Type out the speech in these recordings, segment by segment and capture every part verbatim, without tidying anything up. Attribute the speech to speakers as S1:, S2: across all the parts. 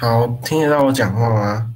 S1: 好，听得到我讲话吗？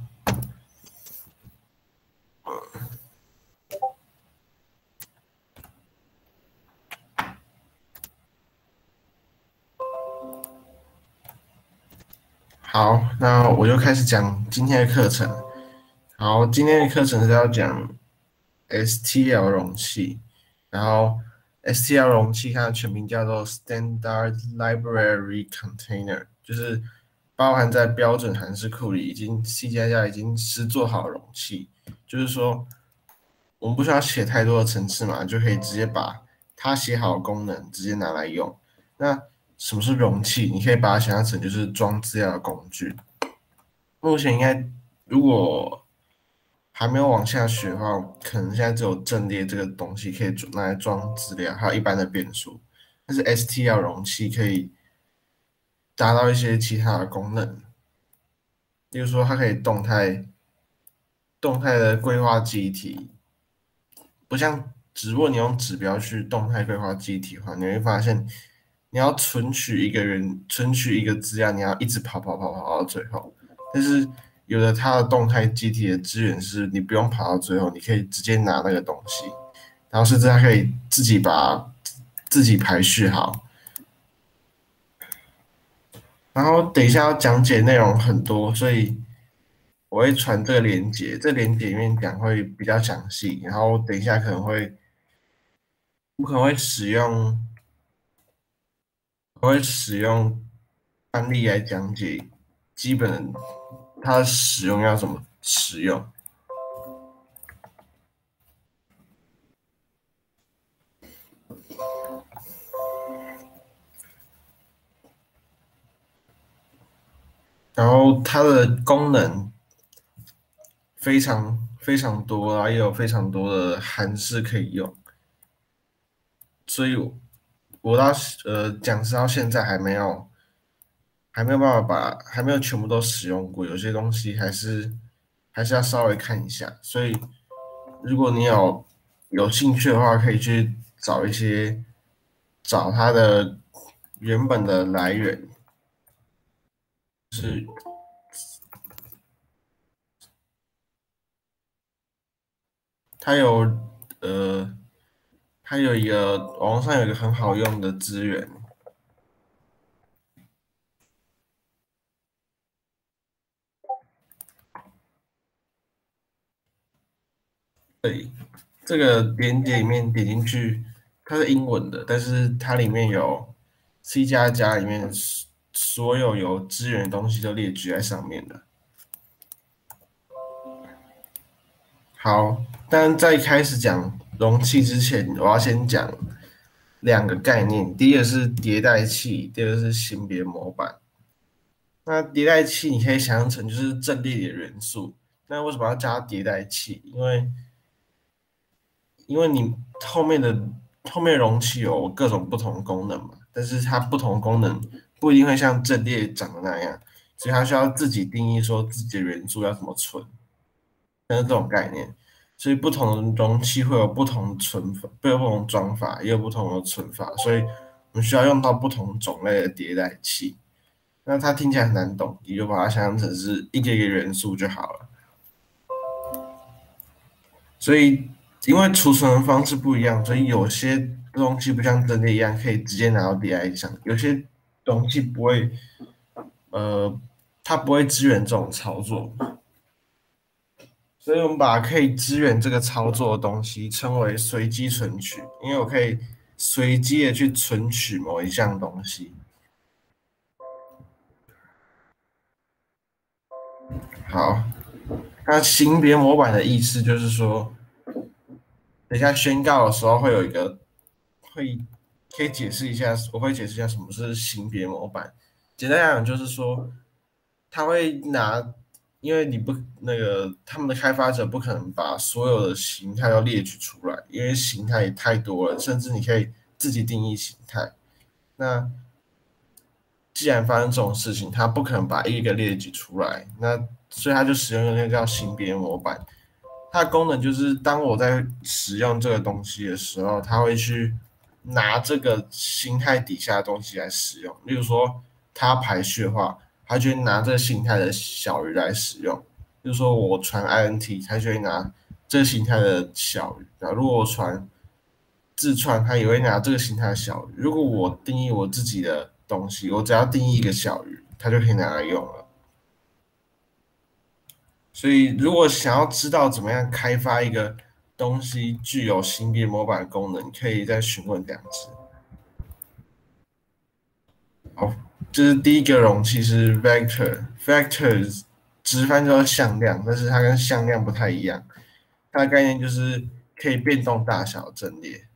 S1: 好，那我就开始讲今天的课程。好，今天的课程是要讲 S T L 容器，然后 S T L 容器它的全名叫做 Standard Library Container，就是包含在标准函式库里已经 C 加加已经实做好的容器，就是说我们不需要写太多的程式嘛，就可以直接把它写好的功能直接拿来用。那什么是容器？你可以把它想象成就是装资料的工具。目前应该如果还没有往下学的话，可能现在只有阵列这个东西可以拿来装资料，还有一般的变数。但是 S T L 容器可以达到一些其他的功能，例如说它可以动态动态的规划记忆体，不像只如果你用指标去动态规划记忆体的话，你会发现你要存取一个人存取一个资料，你要一直跑跑跑跑到最后。但是有的它的动态记忆体的资源是你不用跑到最后，你可以直接拿那个东西，然后甚至它可以自己把自己排序好。然后等一下要讲解内容很多，所以我会传这个链接，这链接里面讲会比较详细。然后等一下可能会我可能会使用我会使用案例来讲解基本它的使用要怎么使用。然后它的功能非常非常多，然后也有非常多的函式可以用，所以我到呃讲师到现在还没有还没有办法把还没有全部都使用过，有些东西还是还是要稍微看一下。所以如果你有有兴趣的话，可以去找一些找它的原本的来源，是它有呃它有一个网络上有一个很好用的资源，这个链接里面点进去，它是英文的，但是它里面有 C 加加里面所有有资源的东西都列举在上面的。好，但在开始讲容器之前，我要先讲两个概念，第一个是迭代器，第二个是型别模板。那迭代器你可以想象成就是阵列里的元素。那为什么要加迭代器？因为因为你后面的后面容器有各种不同的功能嘛，但是它不同的功能不一定会像阵列长的那样，所以它需要自己定义说自己的元素要怎么存，像是这种概念。所以不同的容器会有不同的存法，会有不同的装法，也有不同的存法，所以我们需要用到不同种类的迭代器。那它听起来很难懂，你就把它想象成是一个一个元素就好了。所以因为储存的方式不一样，所以有些东西不像真的一样可以直接拿到 D I 上，有些东西不会，呃，它不会支援这种操作，所以我们把可以支援这个操作的东西称为随机存取，因为我可以随机的去存取某一项东西。好，那型别模板的意思就是说，等一下宣告的时候会有一个会可以解释一下，我会解释一下什么是型别模板。简单来讲就是说，他会拿，因为你不那个他们的开发者不可能把所有的形态都列举出来，因为形态太多了，甚至你可以自己定义形态。那既然发生这种事情，他不可能把一个列举出来，那所以他就使用那个叫型别模板。它的功能就是当我在使用这个东西的时候，它会去拿这个形态底下的东西来使用。例如说，它要排序的话， 它就会拿这个形态的小于来使用。就是说我传 I N T，它就会拿这个形态的小于。然后如果我传字串，它也会拿这个形态的小于。如果我定义我自己的东西，我只要定义一个小于，它就可以拿来用了。所以，如果想要知道怎么样开发一个东西具有型别模板功能，可以再询问两只。好，这是第一个容器是 vector，vector 直翻叫做向量，但是它跟向量不太一样。它的概念就是可以变动大小阵列，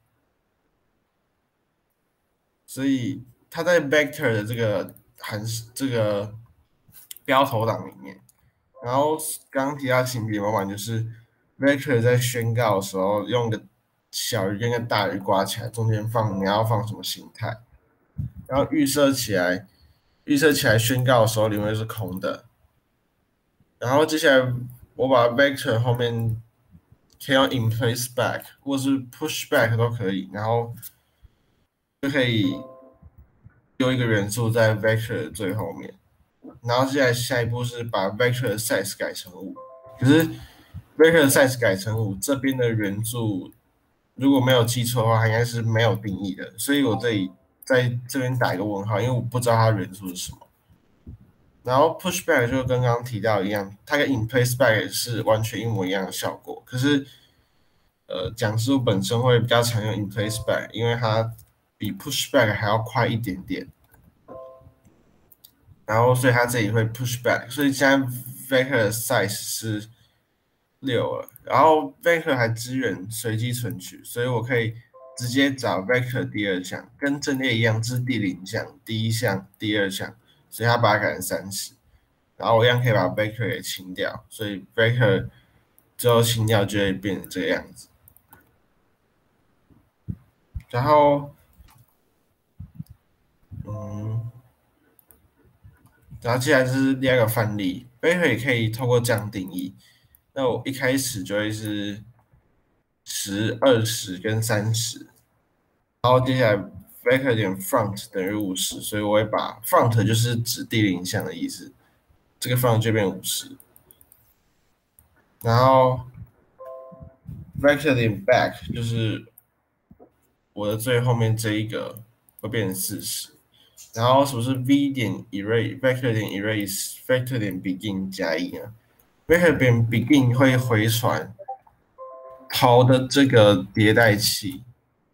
S1: 所以它在 vector 的这个函这个标头档里面。然后刚刚提到型别模板就是 vector 在宣告的时候用个小于跟个大于挂起来，中间放你要放什么形态，然后预设起来，预设起来宣告的时候里面是空的。然后接下来我把 vector 后面可以用 in place back 或是 push back 都可以，然后就可以丢一个元素在 vector 的最后面。然后接下来下一步是把 vector 的 size 改成五，可是 vector 的 size 改成五，这边的元素如果没有记错的话，它应该是没有定义的，所以我这里在这边打一个问号，因为我不知道它的元素是什么。然后 pushback 就跟刚刚提到一样，它跟 in place back 是完全一模一样的效果，可是呃讲述本身会比较常用 in place back，因为它比 pushback 还要快一点点。然后所以它这里会 push back，所以现在 vector 的 size 是六了，然后 vector 还支援随机存取，所以我可以直接找 vector 第二项，跟阵列一样，这是第零项、第一项、第二项，所以它把它改成三十，然后我一样可以把 vector 给清掉，所以 vector 最后清掉就会变成这个样子。然后，嗯。然后接下来就是第二个范例 vector 也可以透过这样定义。那我一开始就会是十、二十跟三十，然后接下来 vector 点 front 等于五十，所以我会把 front 就是指第零项的意思，这个 front 就变五十。然后 vector 点 back 就是我的最后面这一个会变成四十。然后什么是 v 点 erase vector 点 erase vector 点 begin 加一呢 vector 点 begin 会回传头的这个迭代器，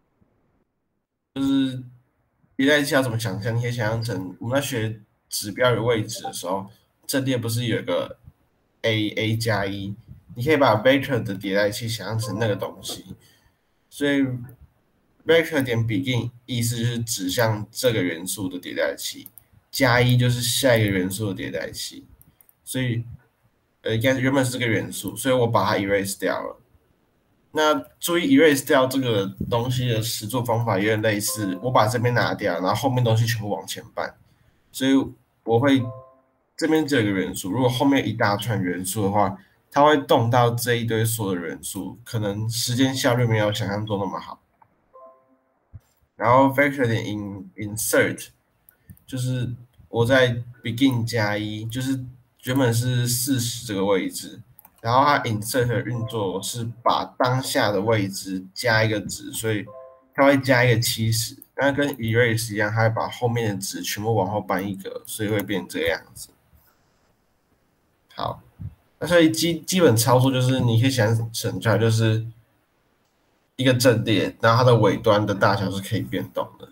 S1: 就是迭代器要怎么想象？你可以想象成我们在学指标与位置的时候，阵列不是有个 a a 加一，你可以把 vector 的迭代器想象成那个东西，所以 vector 点 begin 意思就是指向这个元素的迭代器，加一就是下一个元素的迭代器，所以呃应该原本是这个元素，所以我把它 erase 掉了。那注意 erase 掉这个东西的实作方法有点类似，我把这边拿掉，然后后面东西全部往前搬，所以我会这边只有一个元素，如果后面一大串元素的话，它会动到这一堆所有的元素，可能时间效率没有想象中那么好。然后 vector 点 in insert 就是我在 begin 加一，就是原本是四十这个位置。然后它 insert 运作是把当下的位置加一个值，所以它会加一个七十。那跟 erase 一样，它会把后面的值全部往后搬一格，所以会变这个样子。好，那所以基基本操作就是你可以想成出来，就是一个阵列，然后它的尾端的大小是可以变动的。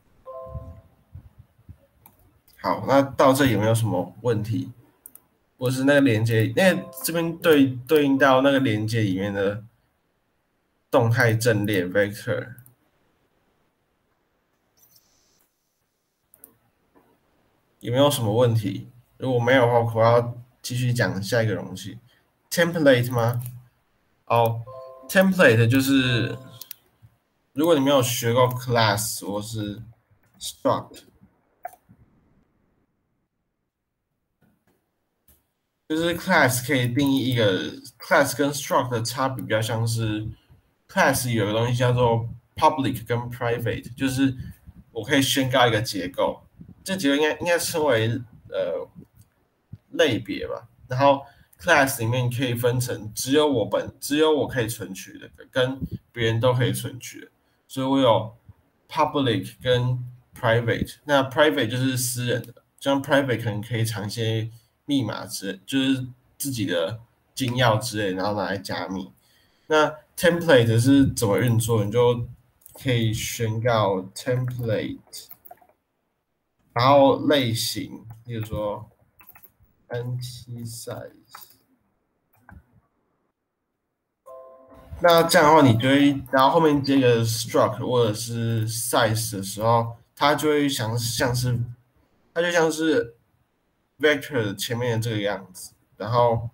S1: 好，那到这有没有什么问题？或是那个连接，那这边对对应到那个连接里面的动态阵列 vector， 有没有什么问题？如果没有的话，我要继续讲下一个容器 template 吗？哦，template 就是如果你没有学过 class 或是 struct， 就是 class 可以定义一个 class 跟 struct 的差别比较像是 class 有个东西叫做 public 跟 private， 就是我可以宣告一个结构，这结构应该应该称为呃类别吧。然后 class 里面可以分成只有我本只有我可以存取的，跟别人都可以存取的。所以我有 public 跟 private。那 private 就是私人的，像 private 可能可以藏一些密码之类，就是自己的金钥之类，然后拿来加密。那 template 是怎么运作？你就可以宣告 template，然后类型，例如说 anti size。那这样的话，你就会，然后后面接个 struct 或者是 size 的时候，它就会像像是，它就像是 vector 前面的这个样子，然后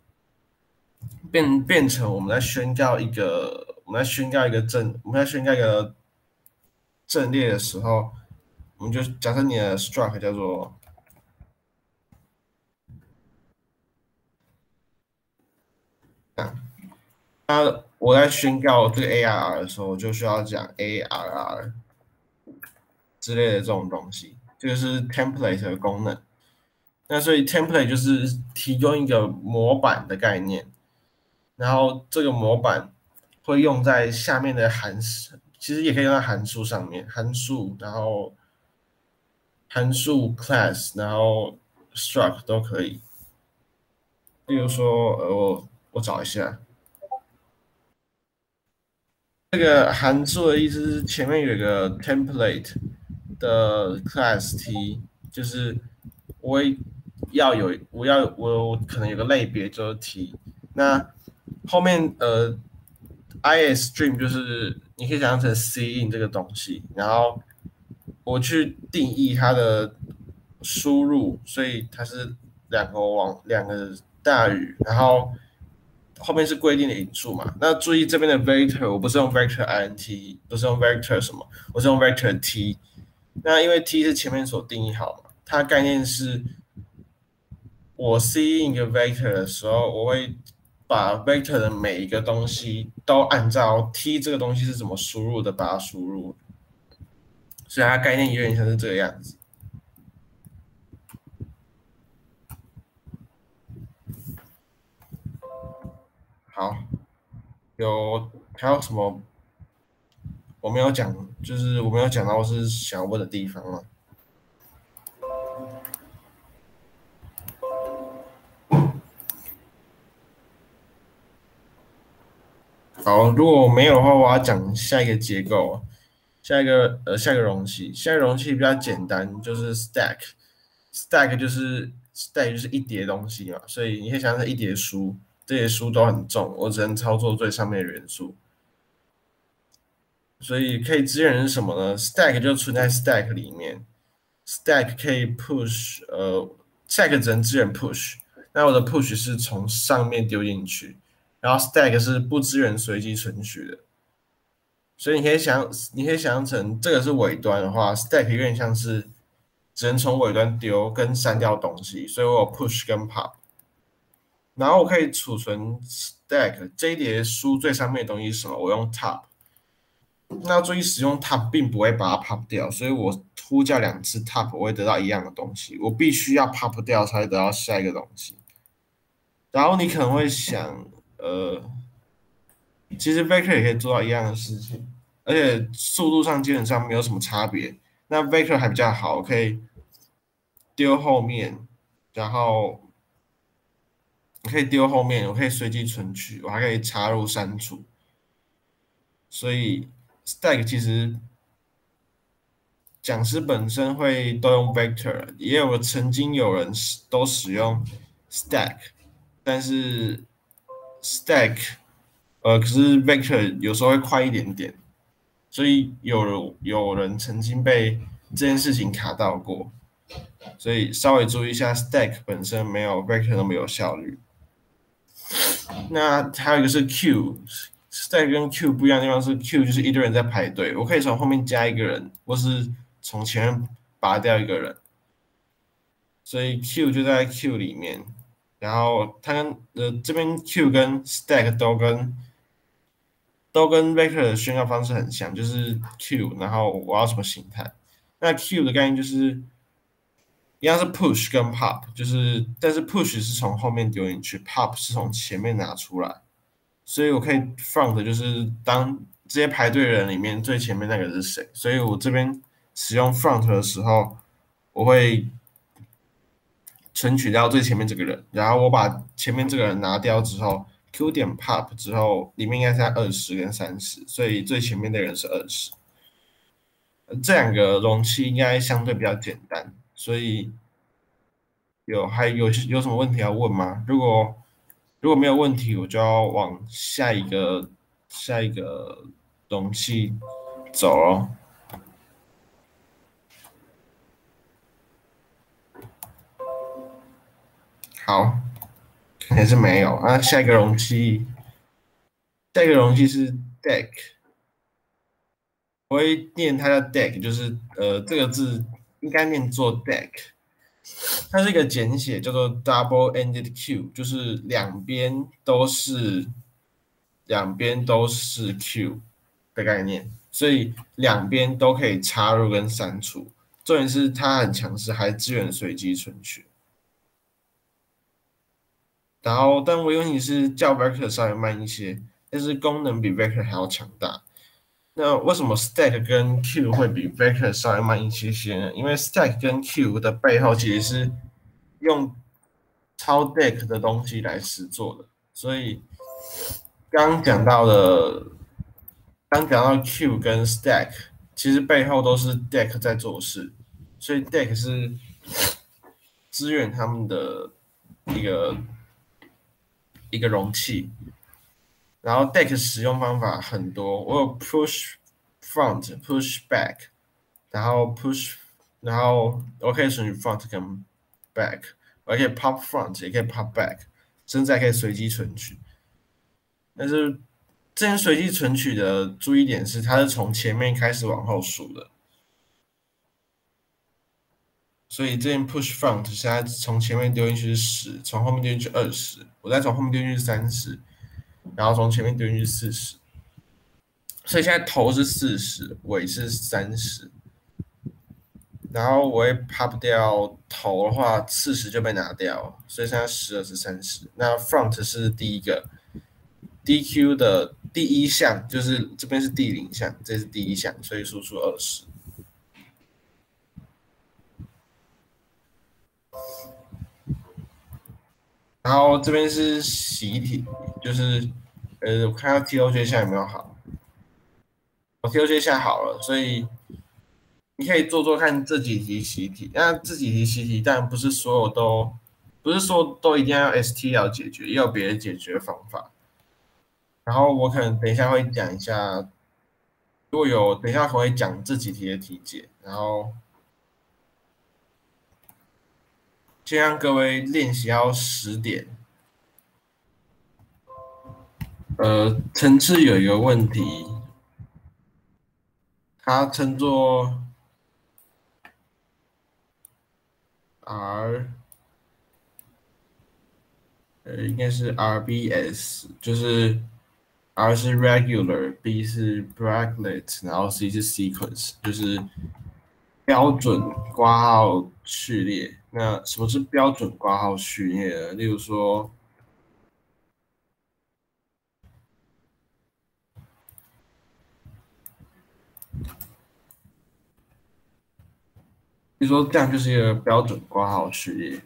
S1: 变变成我们在宣告一个，我们在宣告一个阵，我们在宣告一个阵列的时候，我们就假设你的 struct 叫做我在宣告这个 A R R 的时候，我就需要讲 A R R 之类的这种东西，这个是 template 的功能。那所以 template 就是提供一个模板的概念，然后这个模板会用在下面的函数，其实也可以用在函数上面，函数，然后函数 class，然后 struct 都可以。例如说，呃，我我找一下，这个函数的意思是前面有一个 template 的 class T，就是我要有我要我可能有个类别就是 T，那后面呃 isStream 就是你可以想象成 cin 这个东西，然后我去定义它的输入，所以它是两个网两个大于，然后后面是规定的引数嘛。那注意这边的 vector，我不是用 vector int，不是用 vector 什么，我是用 vector t。那因为 t 是前面所定义好嘛，它的概念是我 c 一个 vector 的时候，我会把 vector 的每一个东西都按照 t 这个东西是怎么输入的，把它输入。所以它概念有点像是这个样子。好，有还有什么我没有讲，就是我没有讲到是想要问的地方吗？好，如果没有的话，我要讲下一个结构，下一个呃下一个容器，下一个容器比较简单，就是 stack，stack 就是 stack 就是一叠东西嘛，所以你可以想象成一叠书，这些书都很重，我只能操作最上面的元素，所以可以支援的是什么呢？stack 就存在 stack 里面，stack 可以 push，呃，stack 只能支援 push，那我的 push 是从上面丢进去，然后 stack 是不支援随机存取的。所以你可以想，你可以想象成这个是尾端的话，stack 有点像是只能从尾端丢跟删掉东西，所以我有 push 跟 pop，然后我可以储存 stack 这一叠书最上面的东西是什么？我用 top，那要注意使用 top 并不会把它 pop 掉，所以我呼叫两次 top 我会得到一样的东西，我必须要 pop 掉才会得到下一个东西。然后你可能会想，呃，其实 vector 也可以做到一样的事情，而且速度上基本上没有什么差别。那 vector 还比较好，可以丢后面，然后可以丢后面，我可以随机存取，我还可以插入删除。所以 stack 其实讲师本身会都用 vector，也有曾经有人都使用 stack，但是 stack 呃可是 vector 有时候会快一点点。所以有有人曾经被这件事情卡到过，所以稍微注意一下，stack 本身没有 vector 那么有效率。那还有一个是 queue，stack 跟 queue 不一样的地方是 queue 就是一堆人在排队，我可以从后面加一个人，或是从前面拔掉一个人，所以 queue 就在 queue 里面，然后它跟呃这边 queue 跟 stack 都跟都跟 vector 的宣告方式很像，就是 Q，然后我要什么形态。那 Q 的概念就是一样是 push 跟 pop，就是但是 push 是从后面丢进去，pop 是从前面拿出来，所以我可以 front 就是当这些排队人里面最前面那个是谁，所以我这边使用 front 的时候，我会存取掉最前面这个人，然后我把前面这个人拿掉之后，Q 点 pop 之后，里面应该是在二十跟三十，所以最前面的人是二十。这两个容器应该相对比较简单，所以有还有有什么问题要问吗？如果如果没有问题，我就要往下一个下一个容器走了。好，还是没有啊。下一个容器，下一个容器是 deck，我会念它叫 deck，就是呃这个字应该念作 deck，它是一个简写，叫做 double-ended Q，就是两边都是两边都是 Q 的概念，所以两边都可以插入跟删除。重点是它很强势，还支援随机存取。然后，但我问题是叫 Vector 稍微慢一些，但是功能比 Vector 还要强大。那为什么 Stack 跟 Q 会比 Vector 稍微慢一些些呢？因为 Stack 跟 Q 的背后其实是用超 Deck 的东西来实做的，所以刚讲到的，刚讲到 Q 跟 Stack，其实背后都是 Deck 在做事，所以 Deck 是支援他们的一个一个容器。然后 Deck 使用方法很多，我有 Push Front、Push Back，然后 Push，然后我可以选取 Front 跟 Back，我可以 Pop Front，也可以 Pop Back，甚至还可以随机存取。但是这些随机存取的注意点是，它是从前面开始往后数的，所以这件 push front 现在从前面丢进去是十，从后面丢进去二十，我再从后面丢进去三十，然后从前面丢进去四十，所以现在头是四十，尾是三十，然后我会 pop 掉头的话，四十就被拿掉，所以现在十二是三十。那 front 是第一个 D Q 的第一项，就是这边是第零项，这是第一项，所以输出二十。然后这边是习题，就是呃，我看下 T O J 现在有没有好，我 T O J 现在好了，所以你可以做做看这几题习题。那这几题习题，当然不是所有都，不是说都一定要用 S T L 解决，也有别的解决方法。然后我可能等一下会讲一下，如果有等一下可能会讲这几题的题解，然后先让各位练习到十点。呃，层次有一个问题，它称作 R，呃，应该是 R B S，就是 R 是 regular，B 是 bracket，然后 C 是 sequence，就是标准挂号序列。那什么是标准挂号序列呢？例如说，比如说这样就是一个标准挂号序列。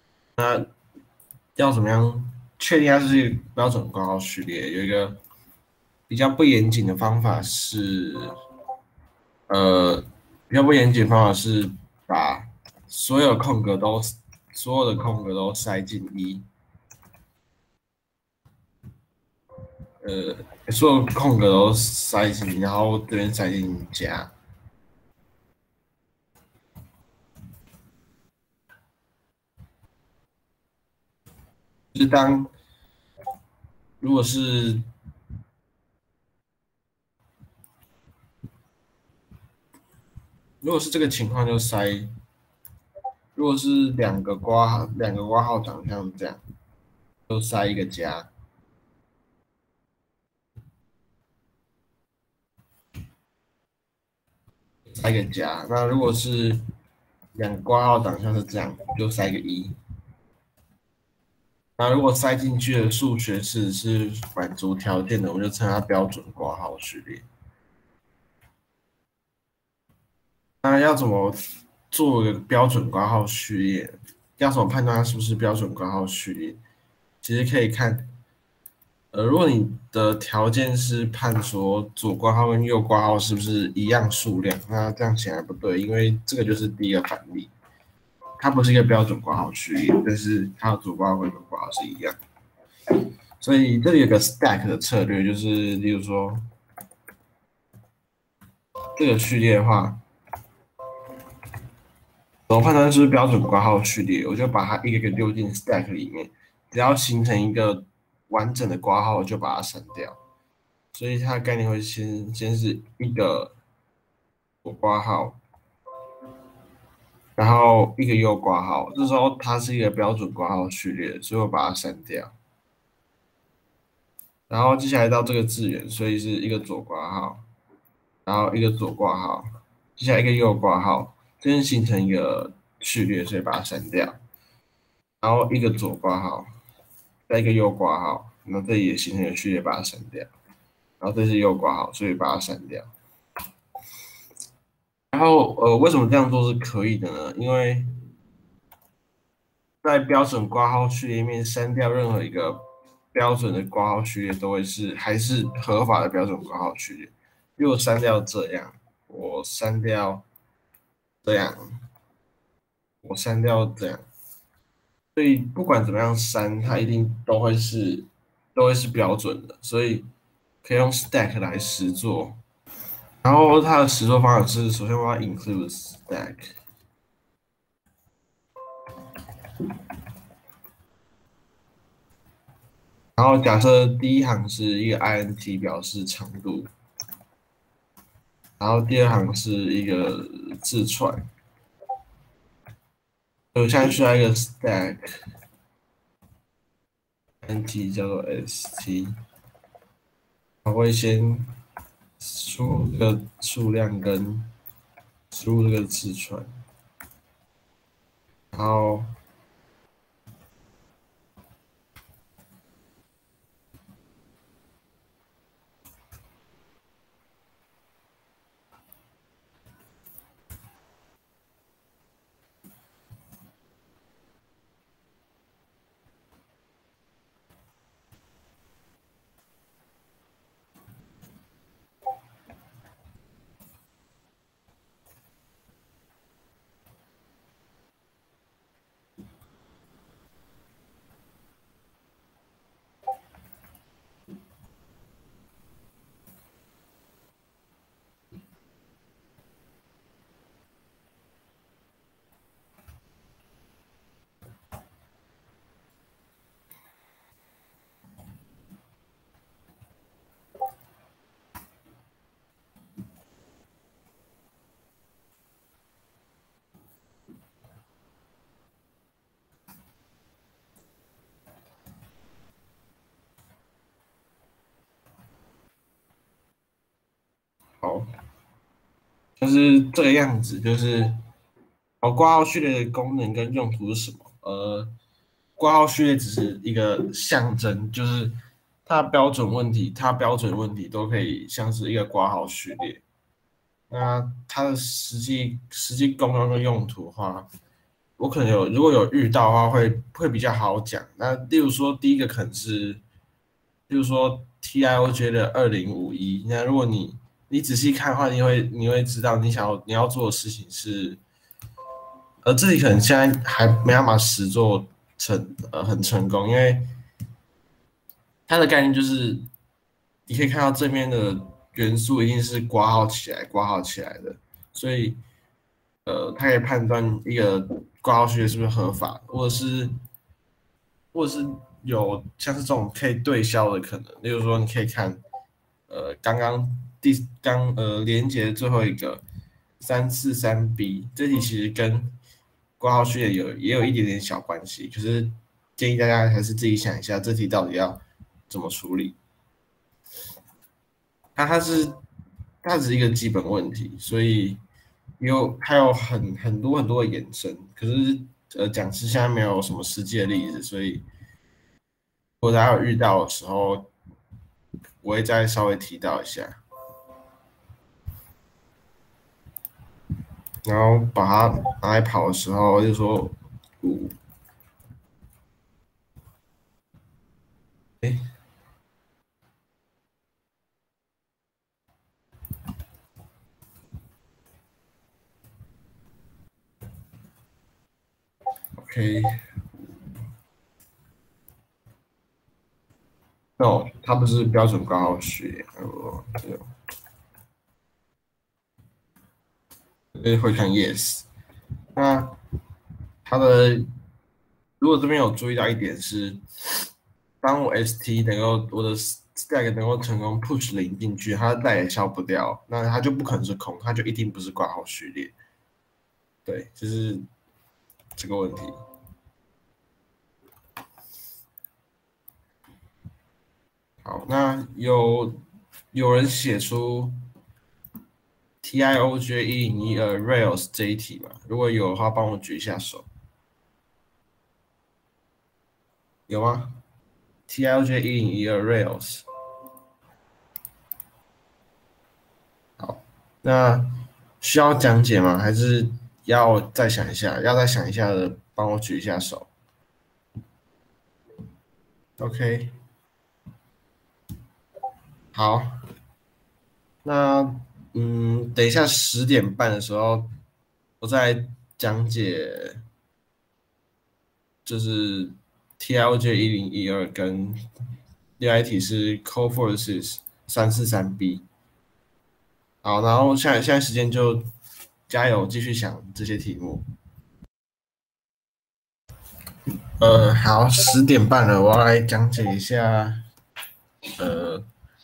S1: 要怎么样确定它是一个标准挂号序列？有一个比较不严谨的方法是，呃，比较不严谨的方法是把所有空格都所有的空格都塞进一，呃，所有空格都塞进一，然后这边塞进加。就是当如果是如果是这个情况就塞，如果是两个挂两个挂号长像这样，就塞一个加，塞一个加。那如果是两个括号长相是这样，就塞个一。那如果塞进去的数学式是满足条件的，我们就称它标准括号序列。那要怎么做一个标准括号序列？要怎么判断它是不是标准括号序列？其实可以看，呃，如果你的条件是判说左括号跟右括号是不是一样数量，那这样显然不对，因为这个就是第一个反例，它不是一个标准括号序列，但是它的左括号跟右括号是一样。所以这里有个 stack 的策略，就是例如说这个序列的话，怎么判断是不是标准括号序列？我就把它一个一个丢进 stack 里面，只要形成一个完整的括号，就把它删掉。所以它的概念会先先是一个左括号，然后一个右括号，这时候它是一个标准括号序列，所以我把它删掉。然后接下来到这个字元，所以是一个左括号，然后一个左括号，接下来一个右括号，这边形成一个序列，所以把它删掉。然后一个左括号，再一个右括号，那这里也形成一个序列，把它删掉。然后这是右括号，所以把它删掉。然后呃，为什么这样做是可以的呢？因为在标准括号序列面删掉任何一个标准的括号序列，都会是还是合法的标准括号序列。如果删掉这样，我删掉这样，我删掉这样，所以不管怎么样删，它一定都会是都会是标准的，所以可以用 stack 来实做。然后它的实作方法是，首先我要 include stack。然后假设第一行是一个 int 表示长度，然后第二行是一个字串，我现在需要一个 stack int 叫做 st， 我会先输入这个数量跟输入这个字串，然后好，就是这个样子，就是好括号序列的功能跟用途是什么？呃，括号序列只是一个象征，就是它标准问题，它标准问题都可以像是一个括号序列。那它的实际实际功能跟用途的话，我可能有如果有遇到的话会，会比较好讲。那例如说，第一个可能是，例如说 T I O J 的二零五一，那如果你你仔细看的话，你会你会知道你想要你要做的事情是，呃，这里可能现在还没办法实做成呃很成功，因为它的概念就是，你可以看到这边的元素一定是挂号起来、挂号起来的，所以呃，它可以判断一个挂号序列是不是合法，或者是或者是有像是这种可以对消的可能。例如说，你可以看呃刚刚第刚呃连接最后一个三四三 B 这题其实跟挂号序列有也有一点点小关系，可是建议大家还是自己想一下这题到底要怎么处理。它它是它只是一个基本问题，所以有还有很很多很多的衍生，可是呃讲师现在没有什么实际的例子，所以如果大家有遇到的时候，我会再稍微提到一下，然后把它拿来跑的时候就说五，哎，OK，no，它不是标准挂号序，呃，对，会看 yes。那它的如果这边有注意到一点是，当我 S T 能够我的 stack 能够成功 push 零进去，它带也消不掉，那它就不可能是空，它就一定不是挂号序列。对，就是这个问题。好，那有有人写出 T I O J 一零一二 Rails 这一题吗？如果有的话，帮我举一下手。有吗？T I O J 一零一二 Rails。好，那需要讲解吗？还是要再想一下？要再想一下的，帮我举一下手。OK，好，那嗯，等一下十点半的时候，我再讲解，就是 T I O J 一零一二跟另外一题是 Code Forces 三四三 B。好，然后现在现在时间就加油，继续想这些题目。呃，好，十点半了，我要来讲解一下呃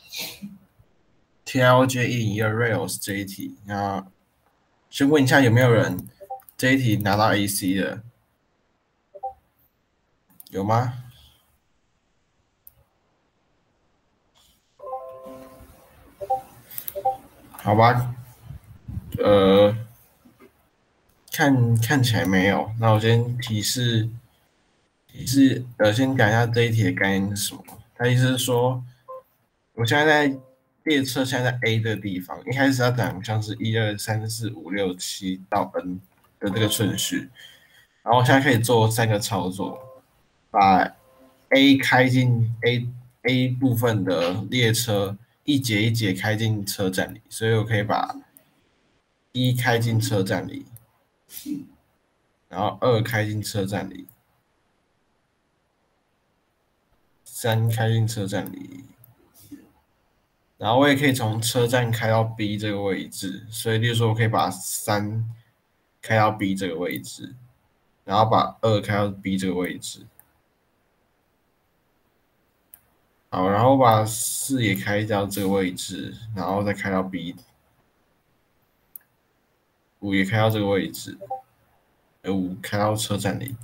S1: T I O J 一零一二 Rails 这一题。那先问一下有没有人这一题拿到 A C 的？有吗？好吧，呃，看看起来没有。那我先提示提示，呃，先讲一下这一题的概念是什么。它意思是说，我现在在列车，现在在 A 的地方，一开始要等像是一二三四五六七到 N 的这个顺序，然后我现在可以做三个操作，把 A 开进 A A 部分的列车，一节一节开进车站里，所以我可以把一开进车站里，然后二开进车站里，三开进车站里，然后我也可以从车站开到 B 这个位置，所以例如说我可以把三开到 B 这个位置，然后把二开到 B 这个位置，好，然后把四也开到这个位置，然后再开到 B，五也开到这个位置，呃，五开到车站里。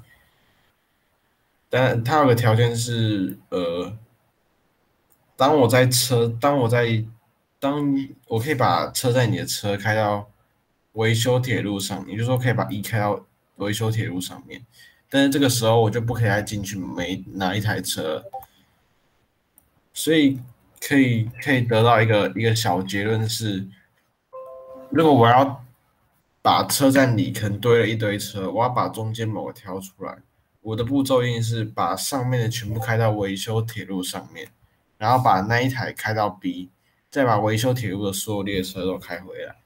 S1: 但它有个条件是，呃，当我在车，当我在，当我可以把车站里的车开到维修铁路上，也就是说可以把一开到维修铁路上面，但是这个时候我就不可以再进去每哪一台车，所以可以可以得到一个一个小结论是，如果我要把车站里可能堆了一堆车，我要把中间某个挑出来，我的步骤一定是把上面的全部开到维修铁路上面，然后把那一台开到 B，再把维修铁路的所有列车都开回来，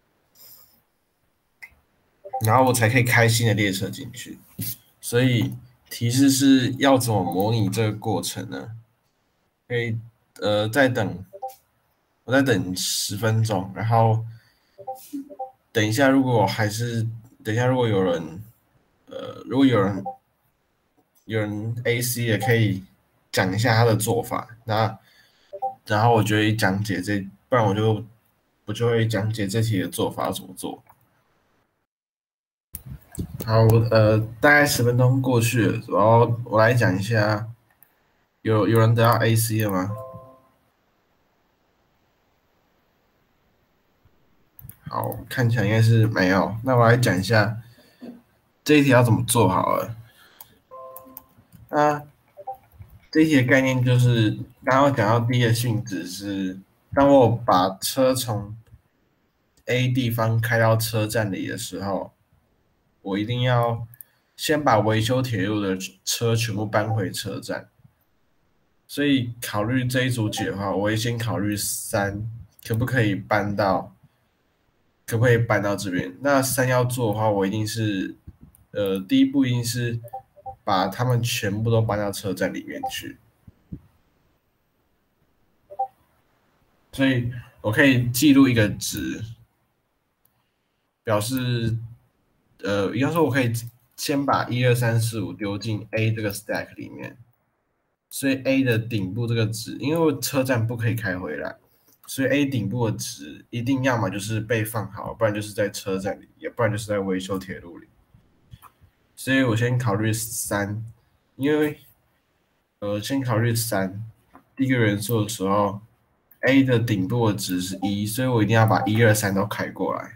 S1: 然后我才可以开新的列车进去。所以提示是要怎么模拟这个过程呢？可以呃再等，我再等十分钟，然后等一下如果还是等一下如果有人呃如果有人有人 A C 也可以讲一下他的做法，那然后我就会讲解这，不然我就我就会讲解这题的做法怎么做。好，呃，大概十分钟过去了，然后我来讲一下，有有人得到 A C 了吗？ 好，看起来应该是没有。那我来讲一下这一题要怎么做好了。那这一题的概念就是，刚刚讲到第一个性质是，当我把车从 A 地方开到车站里的时候，我一定要先把维修铁路的车全部搬回车站。所以考虑这一组解的话，我会先考虑三可不可以搬到，可不可以搬到这边？那三要做的话，我一定是，呃，第一步一定是把他们全部都搬到车站里面去。所以我可以记录一个值，表示，呃，应该说我可以先把一二三四五丢进 A 这个 stack 里面。所以 A 的顶部这个值，因为车站不可以开回来，所以 A 顶部的值一定要么就是被放好，不然就是在车站里，也不然就是在维修铁路里。所以我先考虑三，因为呃先考虑三，第一个元素的时候 ，A 的顶部的值是一，所以我一定要把一二三都开过来。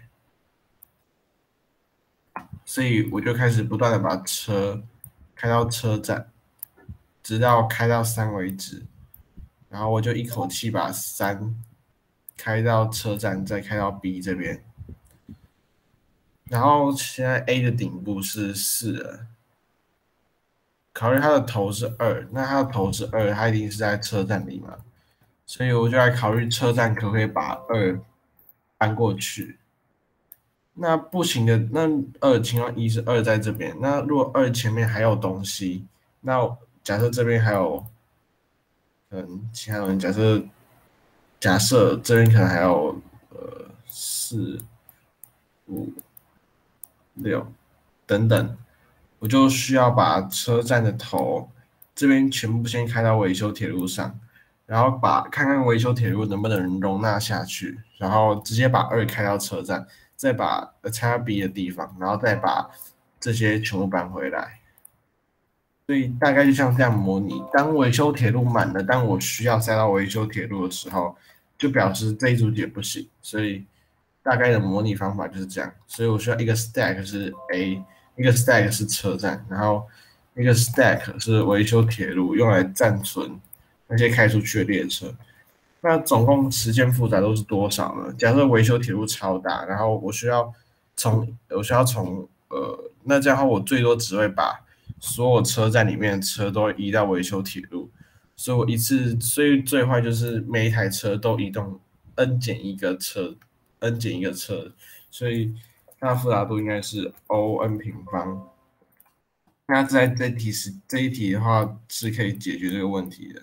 S1: 所以我就开始不断的把车开到车站，直到开到三为止。然后我就一口气把三开到车站，再开到 B 这边。然后现在 A 的顶部是四了，考虑它的头是二，那它的头是二，它一定是在车站里嘛，所以我就来考虑车站可不可以把二搬过去。那不行的，那二情况一是二在这边，那如果二前面还有东西，那假设这边还有，嗯，其他人假设假设这边可能还有呃四五六等等，我就需要把车站的头这边全部先开到维修铁路上，然后把看看维修铁路能不能容纳下去，然后直接把二开到车站，再把拆到 B 的地方，然后再把这些全部搬回来。所以大概就像这样模拟，当维修铁路满了，当我需要塞到维修铁路的时候，就表示这一组解不行。所以大概的模拟方法就是这样。所以我需要一个 stack 是 A，一个 stack 是车站，然后一个 stack 是维修铁路，用来暂存那些开出去的列车。那总共时间复杂都是多少呢？假设维修铁路超大，然后我需要从我需要从呃，那这样的话我最多只会把所有车站里面的车都移到维修铁路，所以我一次，所以最坏就是每一台车都移动 n 减一个车，n 减一个车，所以它的复杂度应该是 O n 平方。那在这题是这一题的话是可以解决这个问题的。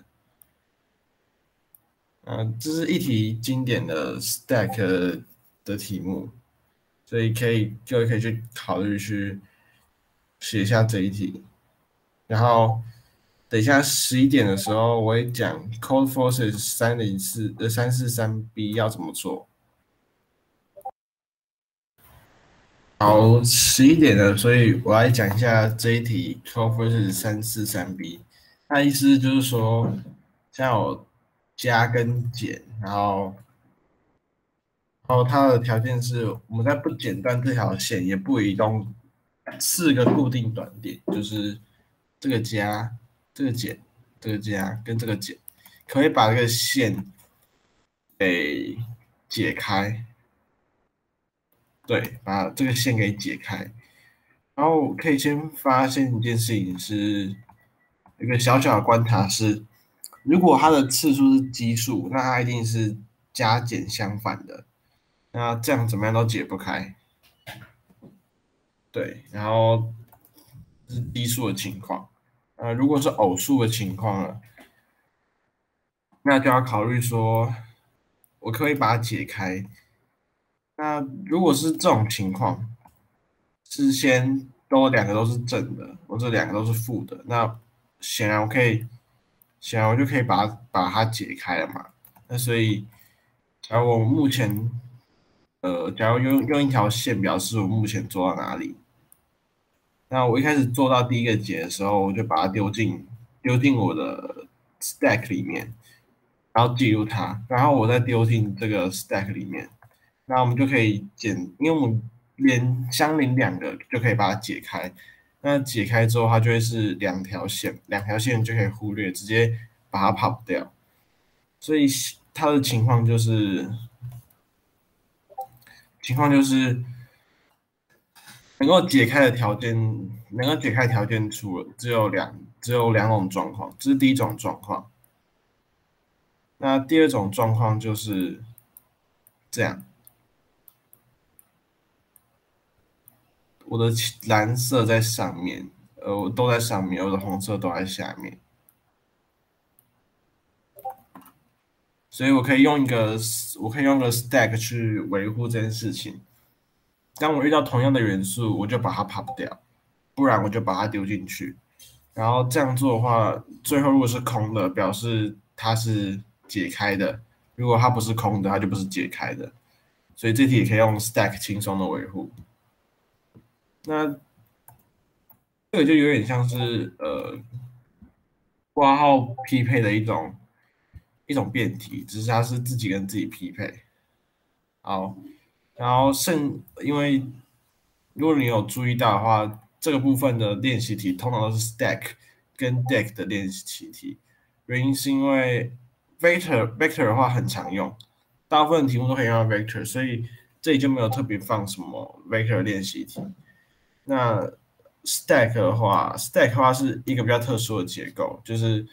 S1: 呃，这是一题经典的 stack 的题目，所以可以各位可以去考虑去写一下这一题。然后等一下十一点的时候，我会讲 Code Forces 三零四呃三四三 B 要怎么做。好，十一点了，所以我来讲一下这一题 Code Forces 三四三 B。它意思就是说，像有加跟减，然后然后它的条件是我们在不剪断这条线，也不移动四个固定短点，就是这个加、这个减、这个加跟这个减，可以把这个线给解开，对，把这个线给解开。然后可以先发现一件事情是，一个小小的观察是，如果它的次数是奇数，那它一定是加减相反的。那这样怎么样都解不开，对，然后是奇数的情况，呃，如果是偶数的情况呢，那就要考虑说，我可以把它解开。那如果是这种情况，是先都两个都是正的，或者两个都是负的，那显然我可以，显然我就可以把它把它解开了嘛。那所以，假如我目前，呃，假如用用一条线表示我目前做到哪里，那我一开始做到第一个解的时候，我就把它丢进丢进我的 stack 里面，然后记录它，然后我再丢进这个 stack 里面， 那我们就可以简，因为我们连相邻两个就可以把它解开。那解开之后，它就会是两条线，两条线就可以忽略，直接把它 pop 掉。所以它的情况就是，情况就是能够解开的条件，能够解开条件除了只有两，只有两种状况，这是第一种状况。那第二种状况就是这样，我的蓝色在上面，呃，我都在上面，我的红色都在下面。所以我可以用一个，我可以用个 stack 去维护这件事情。当我遇到同样的元素，我就把它 pop 掉，不然我就把它丢进去。然后这样做的话，最后如果是空的，表示它是解开的；如果它不是空的，它就不是解开的。所以这题也可以用 stack 轻松的维护。那这个就有点像是呃挂号匹配的一种一种辩题，只是它是自己跟自己匹配。好，然后剩，因为如果你有注意到的话，这个部分的练习题通常都是 stack 跟 deck 的练习题，原因是因为 vector vector 的话很常用，大部分题目都可以用到 vector，所以这里就没有特别放什么 vector 练习题。那 stack 的话，stack 的话是一个比较特殊的结构，就是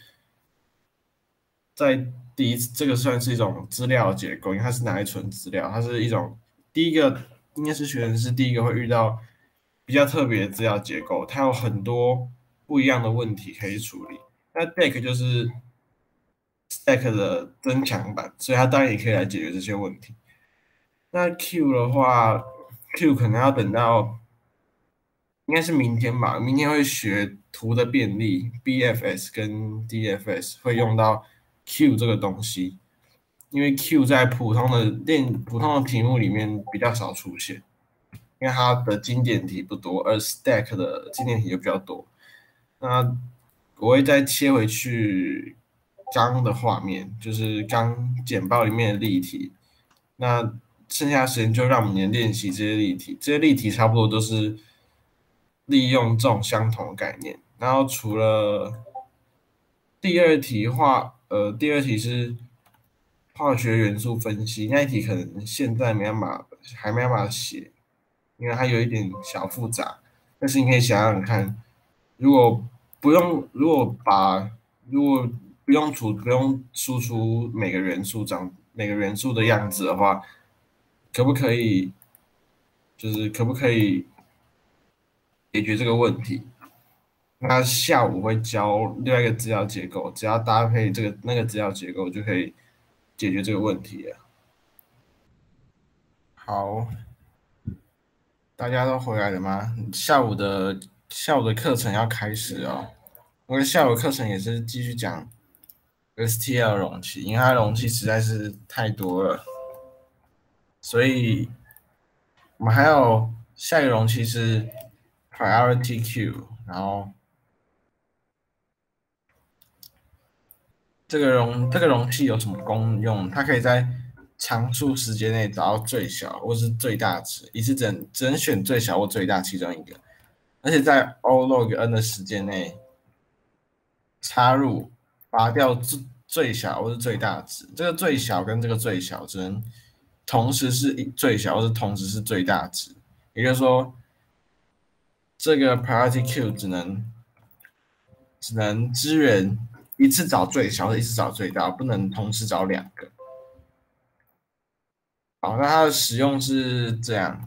S1: 在第一次，这个算是一种资料结构，因为它是拿来存资料，它是一种第一个应该是学生是第一个会遇到比较特别的资料结构，它有很多不一样的问题可以处理。那 deck 就是 stack 的增强版，所以它当然也可以来解决这些问题。那 Q 的话，Q 可能要等到应该是明天吧，明天会学图的便利，B F S 跟 D F S 会用到 Q 这个东西。因为 Q 在普通的练普通的题目里面比较少出现，因为它的经典题不多，而 Stack 的经典题就比较多。那我会再切回去刚的画面，就是刚简报里面的例题。那剩下的时间就让我们练习这些例题，这些例题差不多都是利用这种相同的概念。然后除了第二题化，呃，第二题是化学元素分析那一题，可能现在没办法，还没办法写，因为它有一点小复杂。但是你可以想想看，如果不用，如果把如果不用储不用输出每个元素长每个元素的样子的话，可不可以就是可不可以解决这个问题？那下午会教另外一个资料结构，只要搭配这个那个资料结构就可以解决这个问题了。好，大家都回来了吗？下午的下午的课程要开始哦。我的下午课程也是继续讲 S T L 容器，因为它容器实在是太多了，所以我们还有下一个容器是 Priority Queue，然后这个容这个容器有什么功用？它可以在常数时间内找到最小或是最大值，一次只能只能选最小或最大其中一个，而且在 O log n 的时间内插入拔掉最最小或是最大值。这个最小跟这个最小只能同时是最小或是同时是最大值，也就是说，这个 priority queue 只能只能支援一次找最小，或者一次找最大，不能同时找两个。好，那它的使用是这样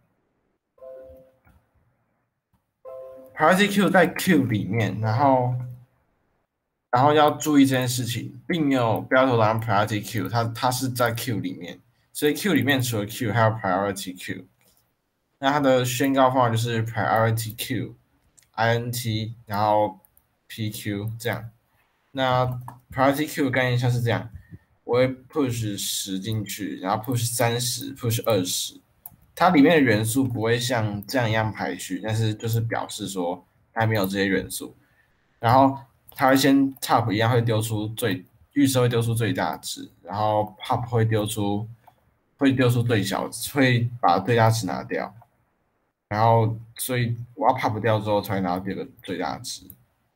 S1: ，priority queue 在 queue 里面，然后然后要注意这件事情，并没有标头栏 priority queue，它它是在 queue 里面，所以 queue 里面除了 queue 还有 priority queue。那它的宣告方法就是 priority queue int，然后 pq 这样。那 priority queue 概念像是这样，我会 push 十进去，然后 push 三十，push 二十。它里面的元素不会像这样一样排序，但是就是表示说它没有这些元素。然后它会先 top 一样会丢出最预设会丢出最大值，然后 pop 会丢出会丢出最小，会把最大值拿掉，然后所以我要 pop 掉之后才会拿到第二个最大值。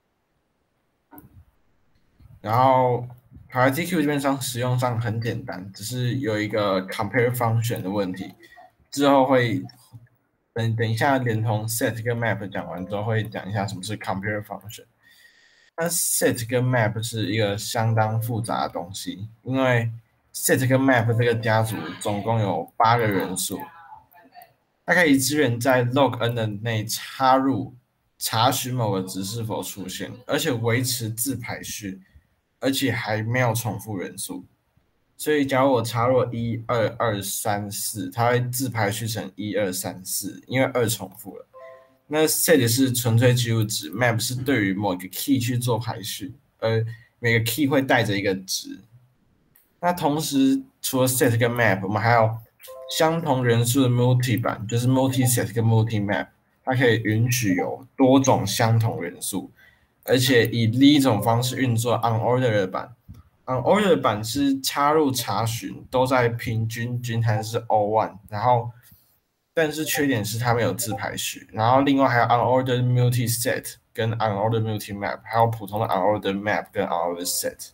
S1: 然后 partiq 这边上使用上很简单，只是有一个 compare function 的问题，之后会等等一下连同 set 跟 map 讲完之后会讲一下什么是 compare function。那 set 跟 map 是一个相当复杂的东西，因为 set 跟 map 这个家族总共有八个元素，它可以支援在 log n 的内插入查询某个值是否出现，而且维持自排序，而且还没有重复元素。所以，假如我插入一二二三四，它会自排序成一二三四，因为二重复了。那 set 是纯粹记录值 ，map 是对于某个 key 去做排序，而每个 key 会带着一个值。那同时，除了 set 跟 map， 我们还有相同元素的 multi 版，就是 multi set 跟 multi map， 它可以允许有多种相同元素，而且以另一种方式运作 unordered 版。unordered 版是插入查询都在平均均摊是 O 一，然后但是缺点是它没有自排序，然后另外还有 unordered multi set 跟 unordered multi map， 还有普通的 unordered map 跟 unordered set。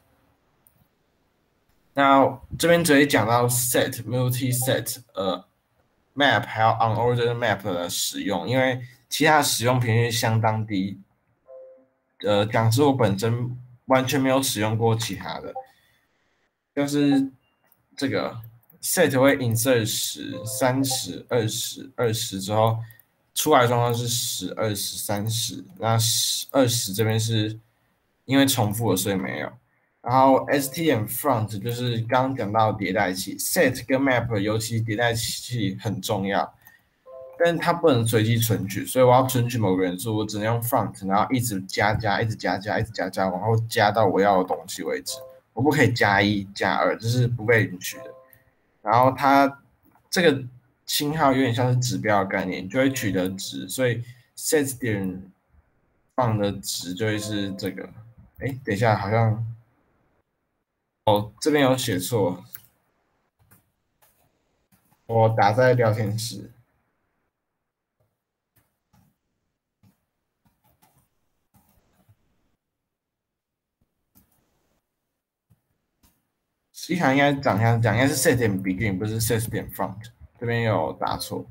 S1: 那这边直接讲到 set、multi set、呃 map 还有 unordered map 的使用，因为其他的使用频率相当低。呃，讲师我本身完全没有使用过其他的，就是这个 set 会 insert 十、三十、二十、二十之后出来的状况是十、二十、三十，那二十这边是因为重复了所以没有。然后 stm front 就是刚刚讲到迭代器 ，set 跟 map 尤其迭代器很重要，但是它不能随机存取，所以我要存取某个元素，我只能用 front， 然后一直加加，一直加加，一直加加，然后加到我要的东西为止。我不可以加一加二，这是不被允许的。然后它这个星号有点像是指标的概念，就会取得值，所以 set 点放的值就会是这个。哎，等一下，好像。哦，这边有写错，我打在聊天室。实际上应该长相讲，应该是 set 点 begin， 不是 set 点 front， 这边有打错。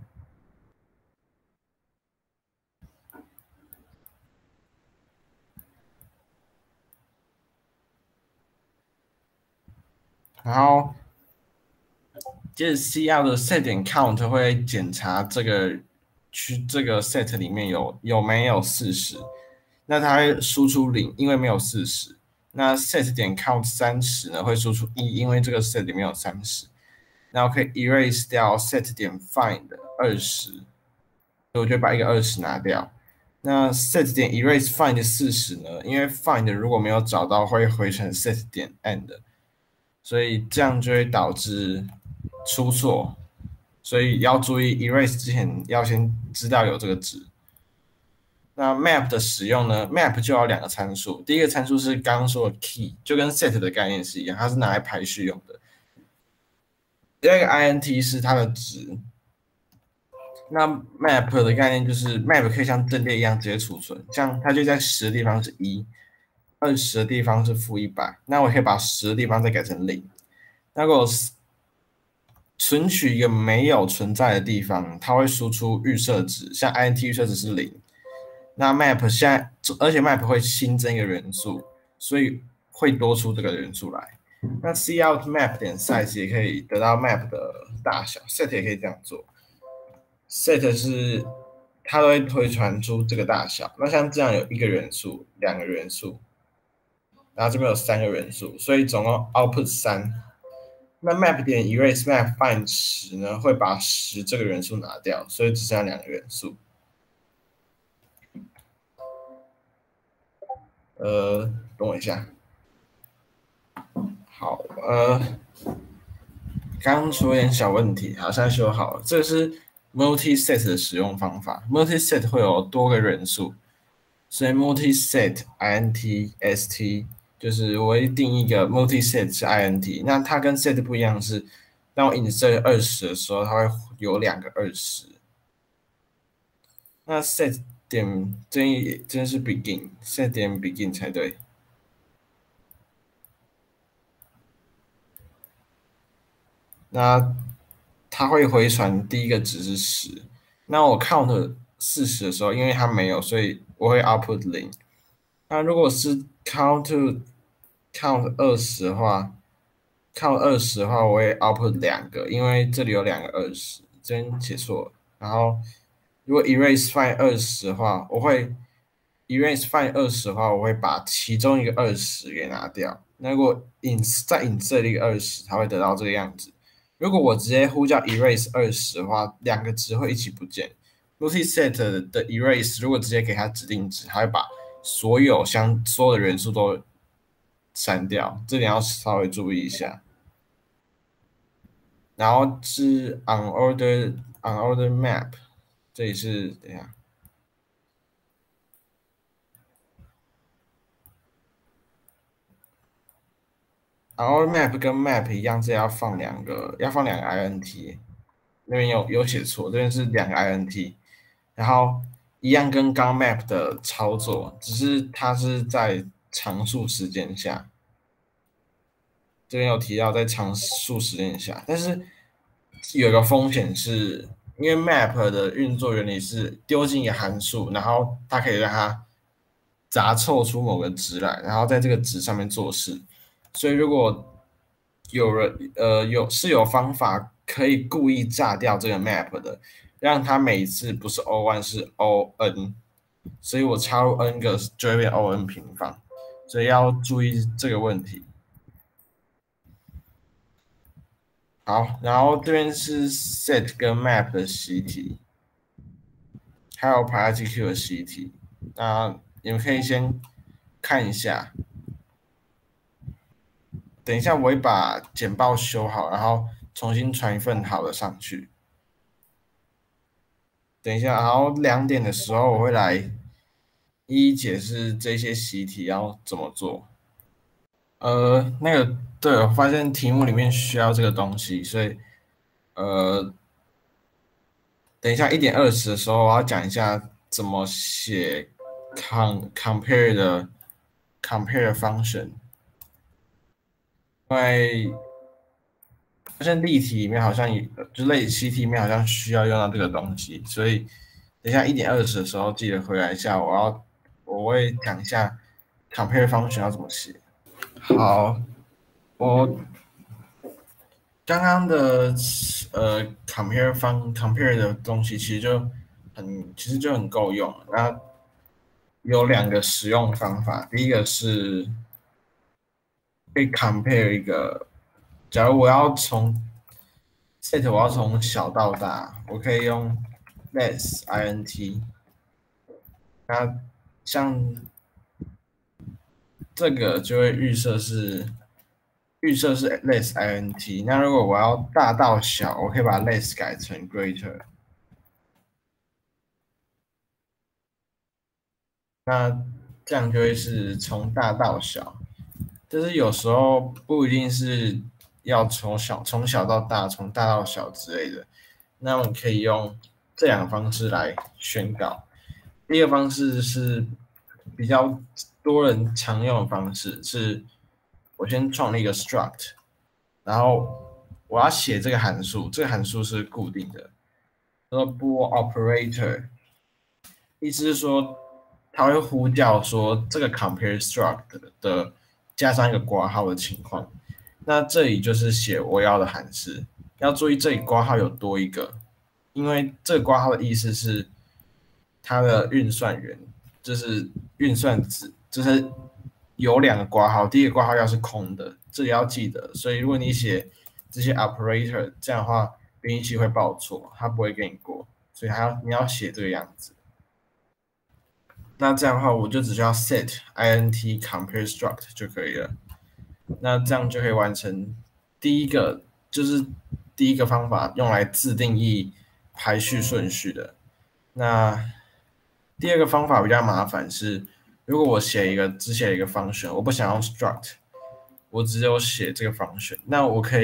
S1: 然后接着 C L 的 set 点 count 会检查这个区这个 set 里面有有没有四十，那它会输出零，因为没有四十。那 set 点 count 三十呢会输出一，因为这个 set 里面有三十。那我可以 erase 掉 set 点 find 二十，所以我就把一个二十拿掉。那 set 点 erase find 四十呢？因为 find 如果没有找到，会回成 set 点 end， 所以这样就会导致出错。所以要注意 erase 之前要先知道有这个值。那 map 的使用呢 ？map 就有两个参数，第一个参数是刚刚说的 key， 就跟 set 的概念是一样，它是拿来排序用的。第二个 int 是它的值。那 map 的概念就是 map 可以像阵列一样直接储存，像它就在十的地方是一，二十的地方是负一百，那我可以把十的地方再改成零。那如果存取一个没有存在的地方，它会输出预设值，像 int 预设值是零。那 map 现在，而且 map 会新增一个元素，所以会多出这个元素来。那 cout map 点 size 也可以得到 map 的大小 ，set 也可以这样做。set 是它都会推传出这个大小。那像这样有一个元素、两个元素，然后这边有三个元素，所以总共 output 三。那 map 点 erase map find 十呢，会把十这个元素拿掉，所以只剩下两个元素。呃，等我一下。好，呃，刚出点小问题，好像修好了。这个是 multi set 的使用方法。multi set 会有多个元素，所以 multi set int st 就是我会定一个 multi set 是 int， 那它跟 set 不一样是当我 insert 二十的时候，它会有两个二十。那 set 点这真是 begin，set 点 begin 才对。那它会回传第一个值是十。那我 count 四十的时候，因为它没有，所以我会 output 零。那如果是 count to count 二十的话，count 二十的话，我会 output 两个，因为这里有两个二十，这边写错了。然后如果 erase find 二十的话，我会 erase find 二十的话，我会把其中一个二十给拿掉。那如果 in 再 insert 一个二十，它会得到这个样子。如果我直接呼叫 erase 二十的话，两个值会一起不见。multiset 的 erase 如果直接给它指定值，它会把所有相所有的元素都删掉，这点要稍微注意一下。然后是 unordered unordered map， 这里是等一下。unordered map 跟 map 一样，这要放两个，要放两个 int， 那边有有写错，这边是两个 int， 然后一样跟刚 map 的操作，只是它是在常数时间下。这边有提到在常数时间下，但是有一个风险是，因为 map 的运作原理是丢进一个函数，然后它可以让它杂凑出某个值来，然后在这个值上面做事。所以如果有人呃有是有方法可以故意炸掉这个 map 的，让它每一次不是 O 一 是 O n， 所以我插入 n 个就会变 O n 平方，所以要注意这个问题。好，然后这边是 set 跟 map 的习题，还有 PyRTQ 的习题。那你们可以先看一下。等一下，我会把简报修好，然后重新传一份好的上去。等一下，然后两点的时候我会来一一解释这些习题要怎么做。呃，那个对，我发现题目里面需要这个东西，所以呃。等一下一点二十的时候，我要讲一下怎么写 com compare 的 compare function，因为发现例题里面好像有，就类习题里面好像需要用到这个东西，所以等一下一点二十的时候记得回来一下，我要我会讲一下 compare function 要怎么写。好，我刚刚的呃 compare 方 compare 的东西其实就很其实就很够用。那有两个使用方法，第一个是可以 compare 一个，假如我要从 set 我要从小到大，我可以用 less int。那像这个就会预设是预设是 less int。那如果我要大到小，我可以把 less 改成 greater。那这样就会是从大到小，但是有时候不一定是要从小从小到大，从大到小之类的。那我们可以用这两个方式来宣告。第一个方式是比较多人常用的方式，是我先创立一个 struct， 然后我要写这个函数，这个函数是固定的，叫做 bool operator， 意思是说它会呼叫说这个 compare struct 的加上一个括号的情况。那这里就是写我要的函数，要注意这里括号有多一个，因为这个括号的意思是它的运算元，就是运算值，就是有两个括号，第一个括号要是空的，这里要记得。所以如果你写这些 operator， 这样的话编译器会报错，它不会给你过，所以还要你要写这个样子。那这样的话，我就只需要 set int compare struct 就可以了。那这样就可以完成第一个，就是第一个方法用来自定义排序顺序的。那第二个方法比较麻烦是，如果我写一个只写一个 function， 我不想用 struct， 我只有写这个 function， 那我可以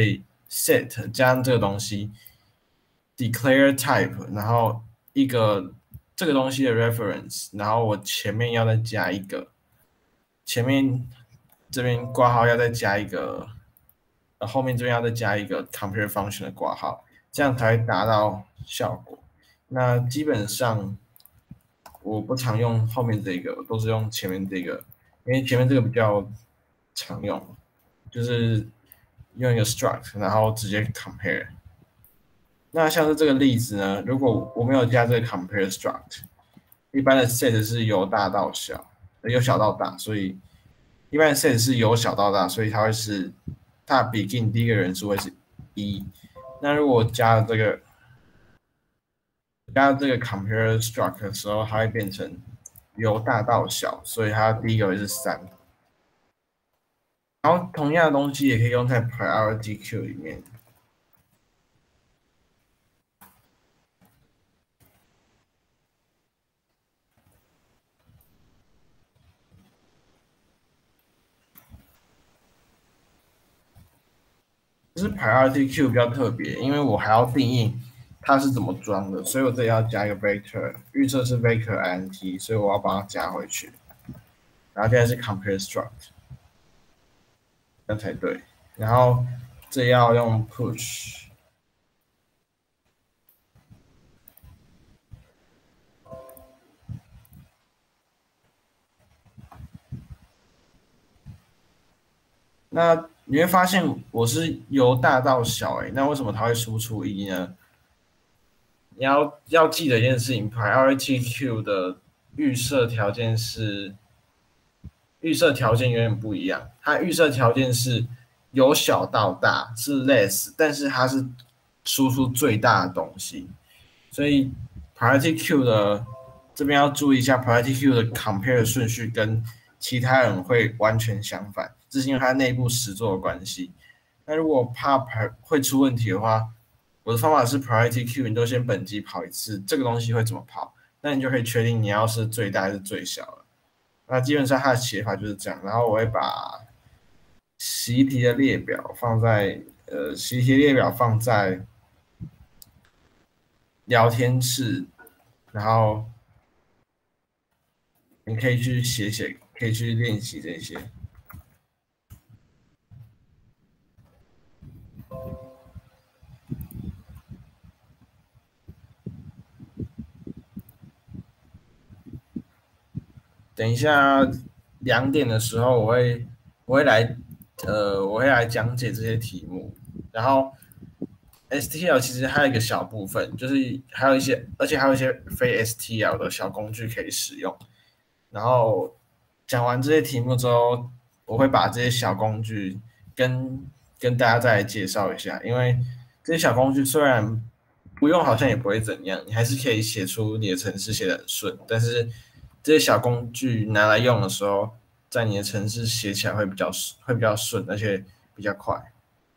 S1: set 加上这个东西 declare type，然后一个这个东西的 reference，然后我前面要再加一个，前面这边挂号要再加一个，呃后面这边要再加一个 compare function 的挂号，这样才会达到效果。那基本上我不常用后面这个，都是用前面这个，因为前面这个比较常用，就是用一个 struct，然后直接 compare。那像是这个例子呢，如果我没有加这个 compare struct，一般的 set 是由大到小，由小到大，所以一般的 set 是由小到大，所以它会是它 begin 第一个人数会是一。那如果加了这个加了这个 compare struct 的时候，它会变成由大到小，所以它第一个会是三。然后同样的东西也可以用在 priority queue 里面。就是 priority queue 比较特别，因为我还要定义它是怎么装的，所以我这里要加一个 vector， 预测是 vector int， 所以我要把它加回去。然后现在是 compare struct， 这样才对。然后这要用 push。那你会发现我是由大到小，哎，那为什么它会输出一呢？你要要记得一件事情 ，priority queue 的预设条件是预设条件有点不一样，它预设条件是由小到大是 less，但是它是输出最大的东西，所以 priority queue 的这边要注意一下 priority queue 的 compare 顺序跟其他人会完全相反，这是因为它内部实作的关系。那如果怕会出问题的话，我的方法是 priority queue， 你都先本机跑一次，这个东西会怎么跑，那你就可以确定你要是最大还是最小了。那基本上它的写法就是这样，然后我会把习题的列表放在呃习题列表放在聊天室，然后你可以去写写，可以去练习这些。等一下两点的时候，我会我会来呃我会来讲解这些题目，然后 S T L 其实还有一个小部分，就是还有一些，而且还有一些非 S T L 的小工具可以使用。然后讲完这些题目之后，我会把这些小工具跟跟大家再来介绍一下，因为这些小工具虽然不用好像也不会怎样，你还是可以写出你的程式写得很顺，但是这些小工具拿来用的时候，在你的程式写起来会比较会比较顺，而且比较快。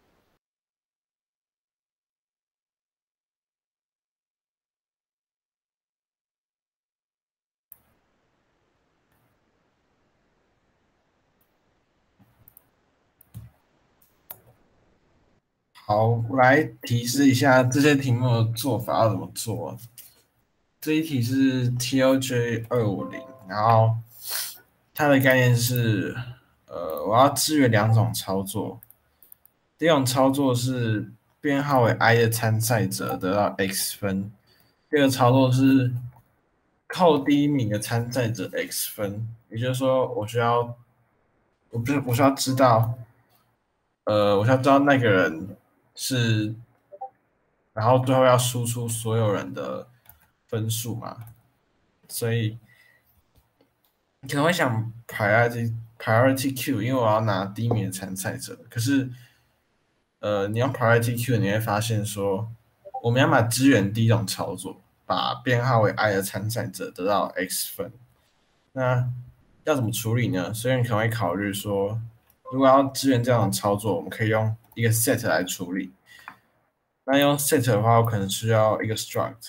S1: 好，我来提示一下这些题目的做法要怎么做。这一题是 T O J 二五零，然后它的概念是，呃，我要支援两种操作。第一种操作是编号为 i 的参赛者得到 x 分，第二个操作是扣第一名的参赛者 x 分，也就是说，我需要，我不是我需要知道，呃，我需要知道那个人是，然后最后要输出所有人的分数嘛，所以你可能会想 priority priority queue，因为我要拿第一名的参赛者。可是，呃，你用 priority queue，你会发现说，我们要把支援第一种操作，把编号为 i 的参赛者得到 x 分。那要怎么处理呢？所以你可能会考虑说，如果要支援这样的操作，我们可以用一个 set 来处理。那用 set 的话，我可能需要一个 struct。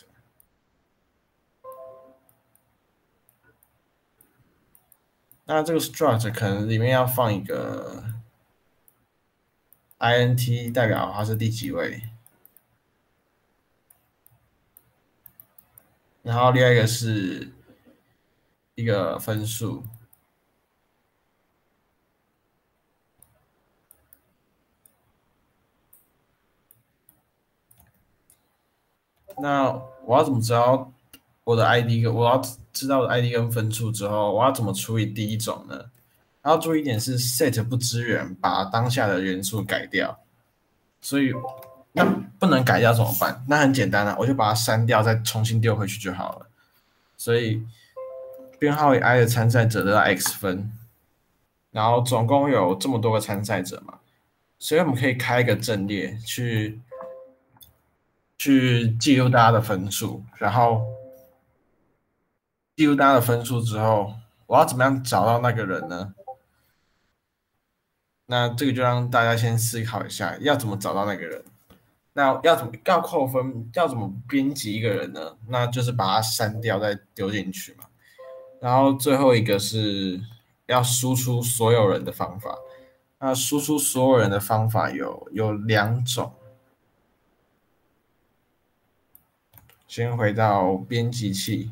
S1: 那这个 struct 可能里面要放一个 ，int 代表它是第几位，然后另外一个是一个分数。那我要怎么知道我的 I D 跟我要知道我的 I D 跟分数之后，我要怎么处理第一种呢？要注意一点是 set 不支援把当下的元素改掉，所以那不能改掉怎么办？那很简单啊，我就把它删掉，再重新丢回去就好了。所以编号为 i 的参赛者得到 x 分，然后总共有这么多个参赛者嘛，所以我们可以开一个阵列去去记录大家的分数，然后记录大家的分数之后，我要怎么样找到那个人呢？那这个就让大家先思考一下，要怎么找到那个人。那要怎么要扣分？要怎么编辑一个人呢？那就是把它删掉再丢进去嘛。然后最后一个是要输出所有人的方法。那输出所有人的方法有有两种。先回到编辑器，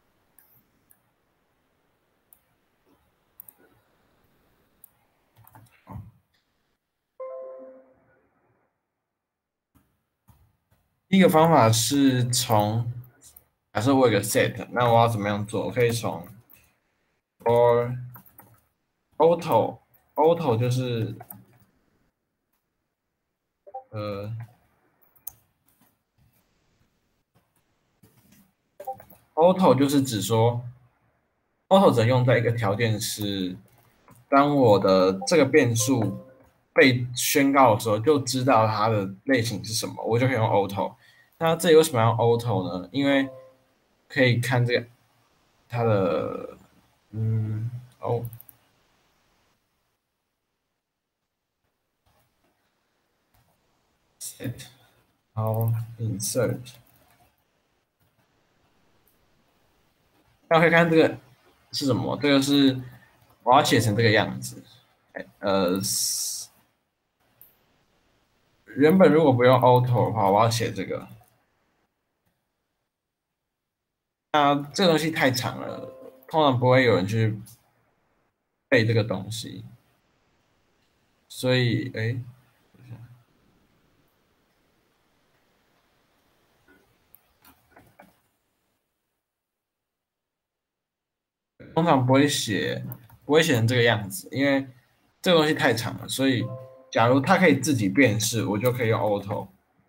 S1: 第一个方法是从假设我有个 set，那我要怎么样做？我可以从 or auto auto 就是呃 auto 就是指说 auto 只能用在一个条件是，当我的这个变数被宣告的时候，就知道它的类型是什么，我就可以用 auto。那这里为什么要 auto 呢？因为可以看这个它的嗯哦 set，好 insert。大家可以看这个是什么？这个是我要写成这个样子。呃，原本如果不用 auto 的话，我要写这个。那这个东西太长了，通常不会有人去背这个东西，所以哎，通常不会写，不会写成这个样子，因为这个东西太长了。所以，假如它可以自己辨识，我就可以用 auto。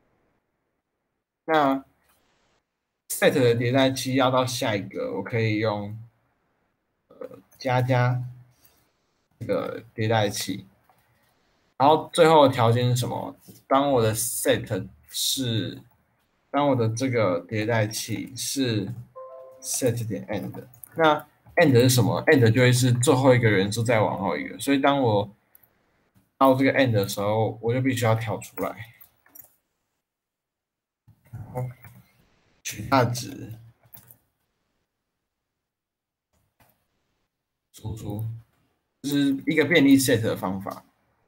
S1: 那 set 的迭代器要到下一个，我可以用加加这个迭代器。然后最后的条件是什么？当我的 set 是，当我的这个迭代器是 set 点 end，那 end 是什么？end 就会是最后一个元素再往后一个，所以当我到这个 end 的时候，我就必须要跳出来，取大值，输出，这是一个便利 set 的方法。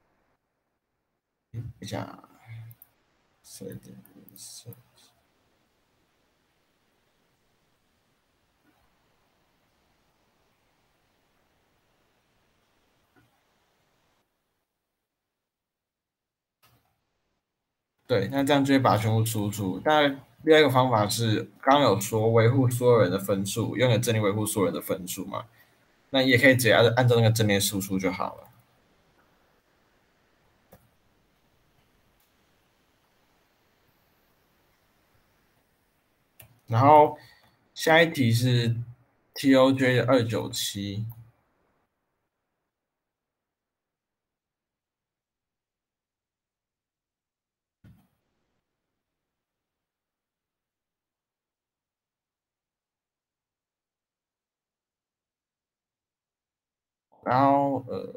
S1: 一下 set set。对，那这样就会把它全部输出。当然，另外一个方法是，刚刚有说维护所有人的分数，用个阵列维护所有人的分数嘛？那也可以直接按按照那个阵列输出就好了。然后下一题是 T O J 的二九七，然后呃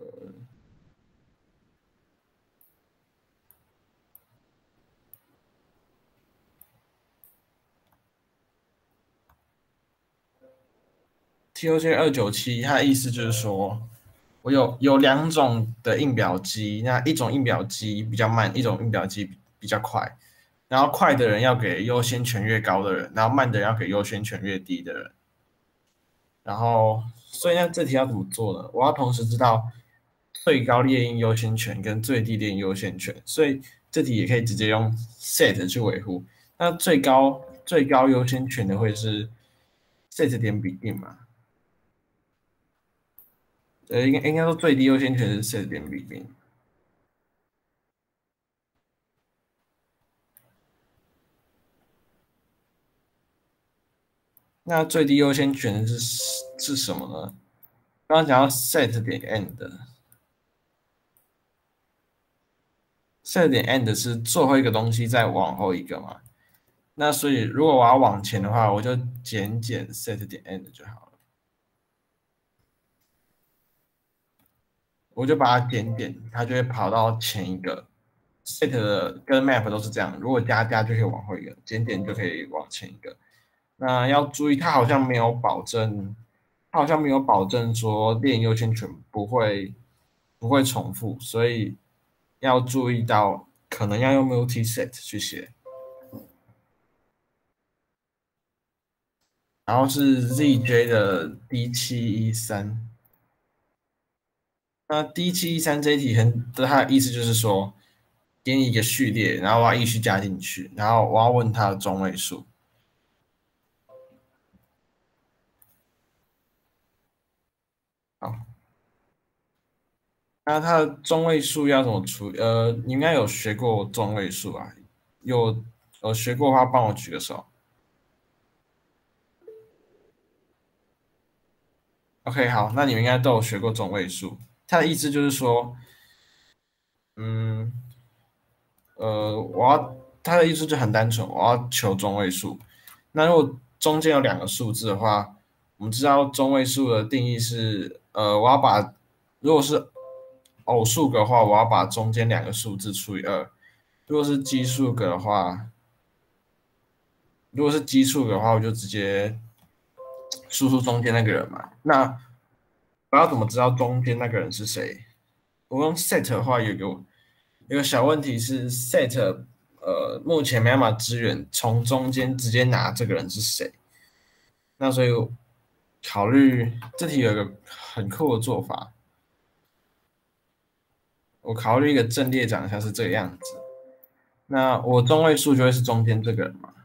S1: ，T O J 二九七，它的意思就是说， 我有有两种的印表机，那一种印表机比较慢，一种印表机比较快。然后快的人要给优先权越高的人，然后慢的人要给优先权越低的人。然后，所以呢，这题要怎么做呢？我要同时知道最高列印优先权跟最低列印优先权，所以这题也可以直接用 set 去维护。那最高最高优先权的会是 set 点比定嘛？呃，应该应该说最低优先权是 set 点比定。那最低优先权是是什么呢？刚刚讲到 set 点 end，set 点 end 是最后一个东西再往后一个嘛？那所以如果我要往前的话，我就减减 set 点 end 就好了，我就把它减减，它就会跑到前一个。set 的跟 map 都是这样，如果加加就可以往后一个，减减就可以往前一个。那要注意，它好像没有保证，它好像没有保证说练优先权不会不会重复，所以要注意到可能要用 multi set 去写。然后是 Z J 的 D 七一三，那 D 七一三这一题很，它的意思就是说，给你一个序列，然后我要依序加进去，然后我要问它的中位数。好，那它的中位数要怎么除？呃，你应该有学过中位数啊？有有学过的话，帮我举个手。OK，好，那你们应该都有学过中位数。它的意思就是说，嗯，呃，我要它的意思就很单纯，我要求中位数。那如果中间有两个数字的话，我们知道中位数的定义是，呃，我要把如果是偶数个的话，我要把中间两个数字除以二；如果是奇数个的话，如果是奇数个的话，我就直接输出中间那个人嘛。那我要怎么知道中间那个人是谁？我用 set 的话，有个有个小问题是 set，呃，目前没办法支援从中间直接拿这个人是谁。那所以考虑这题有一个很酷的做法，我考虑一个阵列长相是这个样子。那我中位数就会是中间这个人嘛，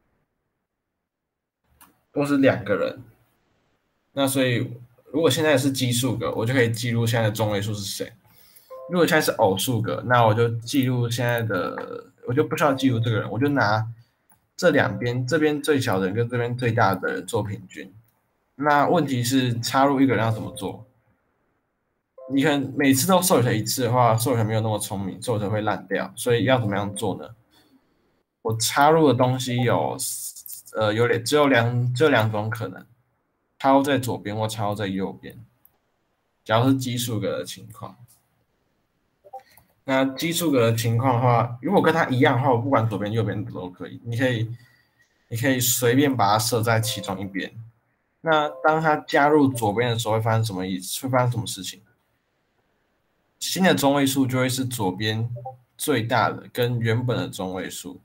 S1: 都是两个人。那所以如果现在是奇数个，我就可以记录现在的中位数是谁。如果现在是偶数个，那我就记录现在的，我就不需要记录这个人，我就拿这两边这边最小的人跟这边最大的人做平均。那问题是插入一个人要怎么做？你可能每次都 sort 一次的话，sort 没有那么聪明，sort 会烂掉，所以要怎么样做呢？我插入的东西有，呃，有点只有两只有两种可能，插入在左边或插入在右边。假如是奇数格的情况，那奇数格的情况的话，如果跟它一样的话，我不管左边右边都可以，你可以你可以随便把它设在其中一边。那当它加入左边的时候，会发生什么意思？会发生什么事情？新的中位数就会是左边最大的跟原本的中位数。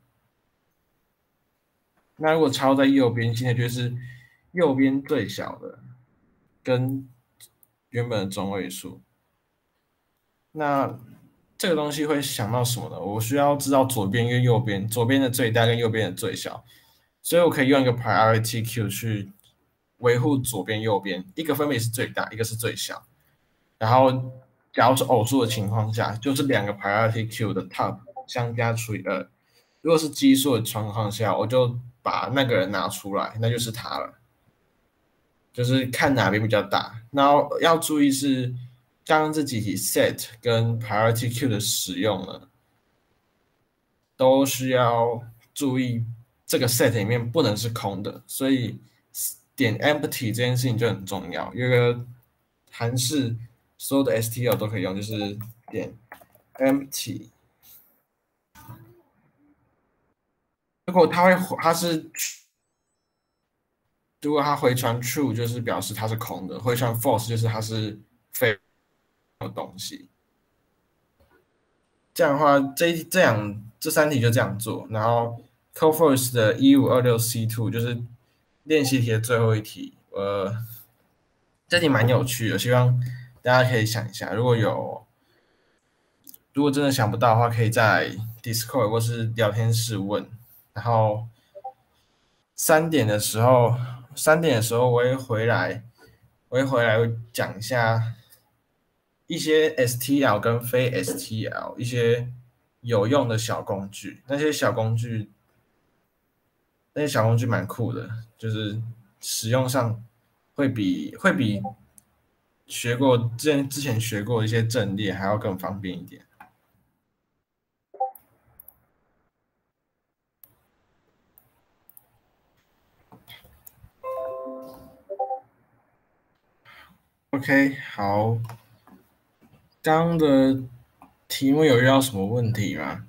S1: 那如果抄在右边，现在就是右边最小的跟原本的中位数。那这个东西会想到什么呢？我需要知道左边跟右边，左边的最大跟右边的最小，所以我可以用一个 priority queue 去维护左边、右边，一个分别是最大，一个是最小。然后，假如是偶数的情况下，就是两个 priority queue 的 top 相加除以二。如果是奇数的情况下，我就把那个人拿出来，那就是他了。就是看哪边比较大。然后要注意是，刚刚这几题 set 跟 priority queue 的使用呢，都需要注意这个 set 里面不能是空的，所以点 empty 这件事情就很重要。有个函式，所有的 S T L 都可以用，就是点 empty。如果它会，它是，如果它回传 true，就是表示它是空的；回传 false，就是它是非。 东西。这样的话，这这样这三题就这样做，然后 Coforce 的一五二六 C two 就是练习题的最后一题，呃，这题蛮有趣的，希望大家可以想一下，如果有如果真的想不到的话，可以在 Discord 或是聊天室问，然后三点的时候，三点的时候我会回来，我会回来讲一下一些 S T L 跟非 S T L 一些有用的小工具，那些小工具，那些小工具蛮酷的，就是使用上会比会比学过之前之前学过一些阵列还要更方便一点。OK，好，刚刚的题目有遇到什么问题吗？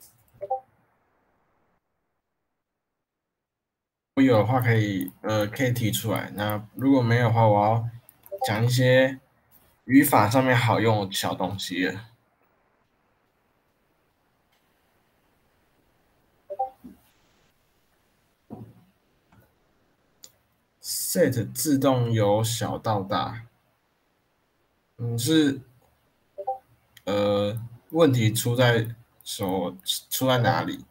S1: 如果有的话，可以呃可以提出来。那如果没有的话，我要讲一些语法上面好用的小东西了。set 自动由小到大，嗯，是呃问题出在说出在哪里？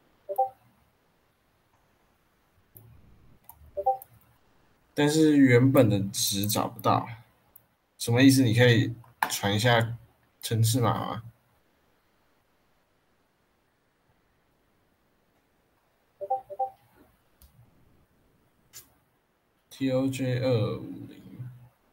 S1: 但是原本的值找不到，什么意思？你可以传一下程式码吗？T O J 二五零，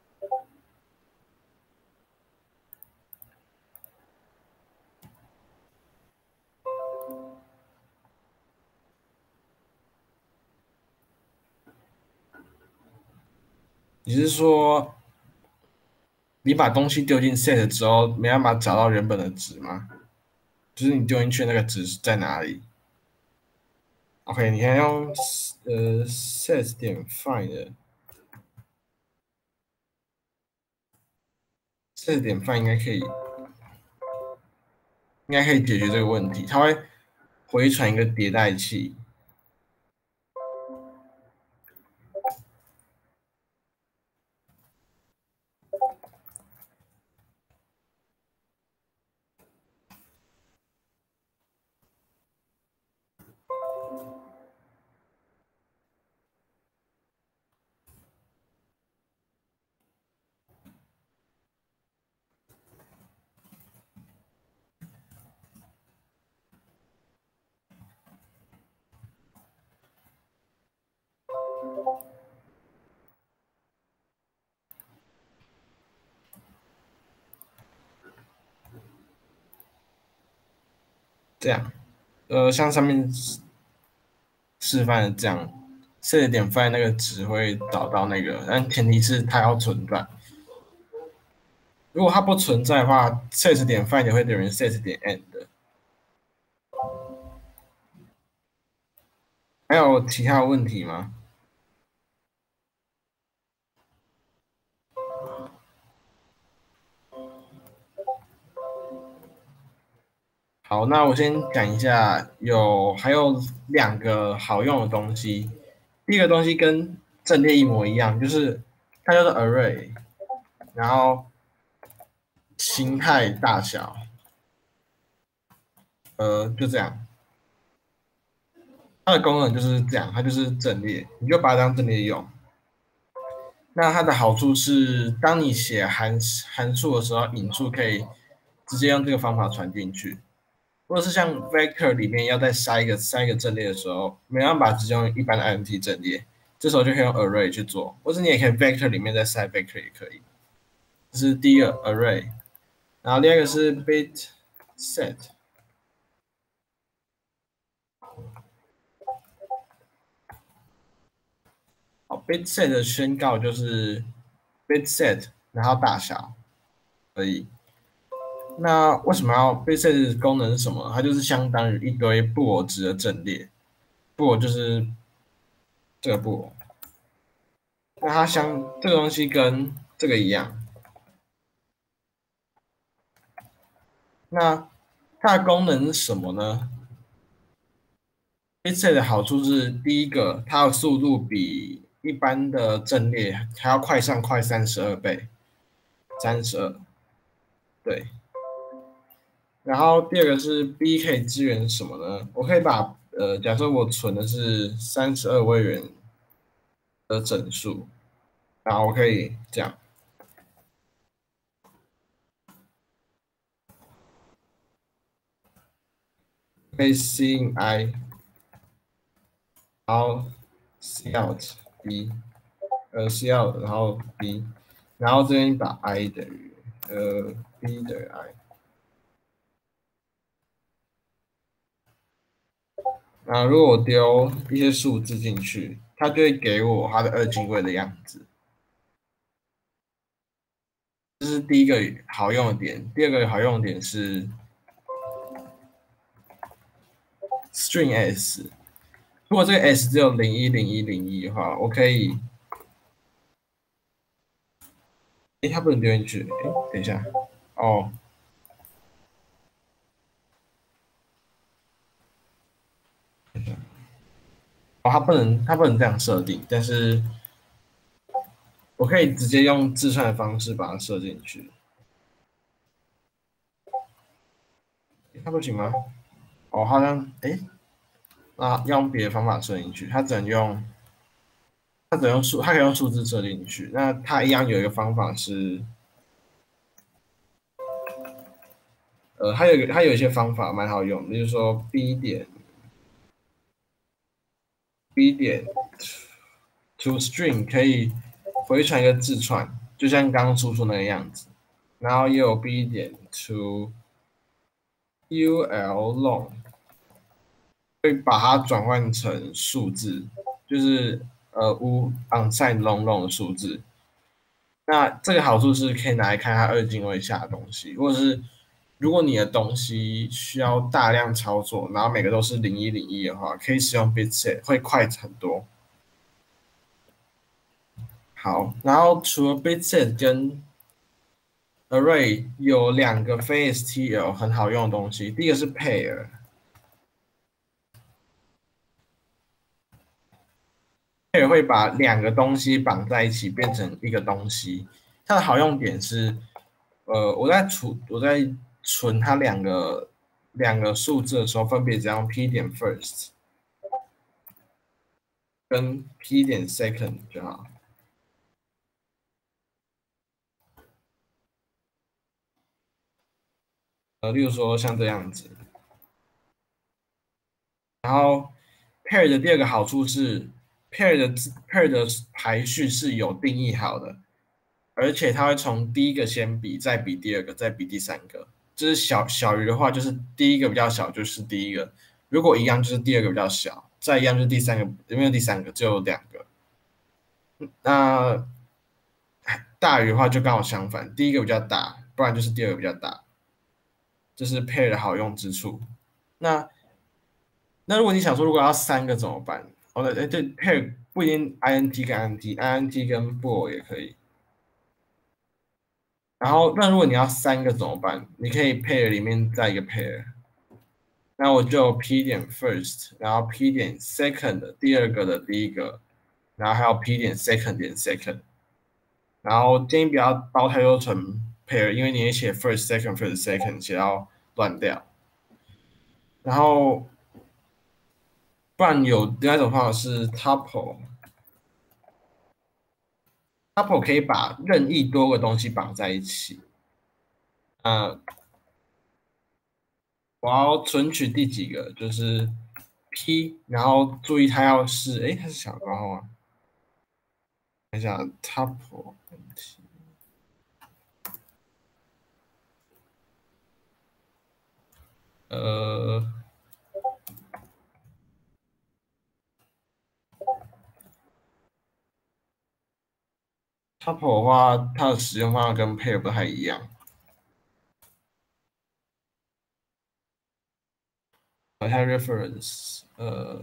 S1: 你是说你把东西丢进 set 之后，没办法找到原本的值吗？就是你丢进去那个值在哪里？OK，你可以用呃 set 点 find set 点 find 应该可以，应该可以解决这个问题。它会回传一个迭代器。这样，呃，像上面示范的这样，set 点 find 那个值会找到那个，但前提是它要存在。如果它不存在的话，set 点 find 会等于 set 点 end。还有其他问题吗？好，那我先讲一下，有还有两个好用的东西。第一个东西跟阵列一模一样，就是它叫做 array，然后形态大小，呃，就这样。它的功能就是这样，它就是阵列，你就把它当阵列用。那它的好处是，当你写函函数的时候，引数可以直接用这个方法传进去。或者是像 vector 里面要再塞一个塞一个阵列的时候，没办法直接用一般的 I M T 阵列，这时候就可以用 array 去做，或者你也可以 vector 里面再塞 vector 也可以。这是第一个 array，然后第二个是 bit set。好，bit set 的宣告就是 bit set，然后大小而已。那为什么要 bit set 的功能是什么？它就是相当于一堆布偶值的阵列，布偶就是这个布偶。那它相这个东西跟这个一样， 那它的功能是什么呢？Bitsy 的好处是，第一个，它的速度比一般的阵列还要快上快三十二倍，三十二，对。然后第二个是 B 可以支援什么呢？我可以把呃，假设我存的是三十二位元的整数，然后我可以这样 a c in i，然后 c out b，呃 c out，然后 b，然后这边把 i 等于呃 b 等于 i，然后如果我丢一些数字进去，它就会给我它的二进位的样子。这是第一个好用的点。第二个好用的点是 string s。如果这个 s 只有零一零一零一的话，我可以，诶，它不能丢进去。诶，等一下，哦，哦，它不能，它不能这样设定，但是我可以直接用自算的方式把它设进去。它不行吗？哦，好像，诶，那要用别的方法设进去，它只能用，它只能用数，它可以用数字设进去。那它一样有一个方法是，呃，它有一个，它有一些方法蛮好用，比如说 b 点 b 点 to string 可以回传一个字串，就像刚刚输出那个样子。然后也有 b 点 to ul long 会把它转换成数字，就是呃无 unsigned long long 的数字。那这个好处是可以拿来看它二进位下的东西，或者是如果你的东西需要大量操作，然后每个都是零一零一的话，可以使用 bitset 会快很多。好，然后除了 bitset 跟 array 有两个非 S T L 很好用的东西，第一个是 pair，pair 会把两个东西绑在一起变成一个东西。它的好用点是，呃，我在存我在存它两个两个数字的时候，分别只要用 p 点 first 跟 p 点 second 就好。呃，例如说像这样子。然后 pair 的第二个好处是，pair 的 pair 的排序是有定义好的。而且它会从第一个先比，再比第二个，再比第三个。就是小小于的话，就是第一个比较小，就是第一个；如果一样，就是第二个比较小，再一样就是第三个，没有第三个，只有两个。那大于的话就刚好相反，第一个比较大，不然就是第二个比较大。这是 pair 的好用之处。那那如果你想说，如果要三个怎么办？哦，对对，pair 不一定 int 跟 int，int 跟 bool 也可以。然后，那如果你要三个怎么办？你可以 pair 里面再一个 pair，那我就 p 点 first，然后 p 点 second 第二个的第一个，然后还有 p 点 second 点 second，然后建议不要包太多层 pair，因为你写 first second first second 写到乱掉。然后不然有另外一种方法是 tuple，tuple 可以把任意多个东西绑在一起。呃，我要存取第几个，就是 P，然后注意它要是，诶，它是小括号吗？看一下 tuple 问题，呃，tuple 的话，它的使用方法跟 pair 不太一样。它 reference，呃，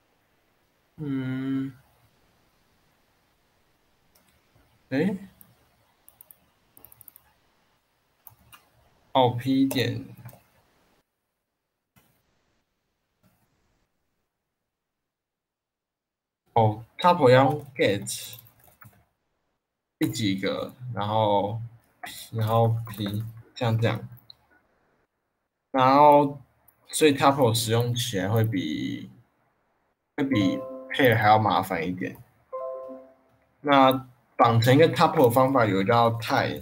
S1: 嗯，诶， 哦 P 点哦 tuple 要用 get 第几个，然后然后 P 像这样，然后所以 tuple 使用起来会比会比 pair 还要麻烦一点。那绑成一个 tuple 的方法有一个叫 tie，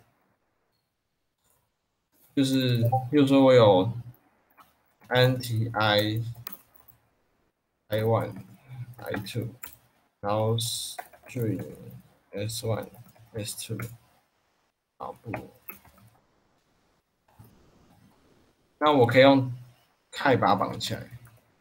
S1: 就是比如说我有 int i i one i two，然后 string s one s two，好不，那我可以用 tie 把它绑起来。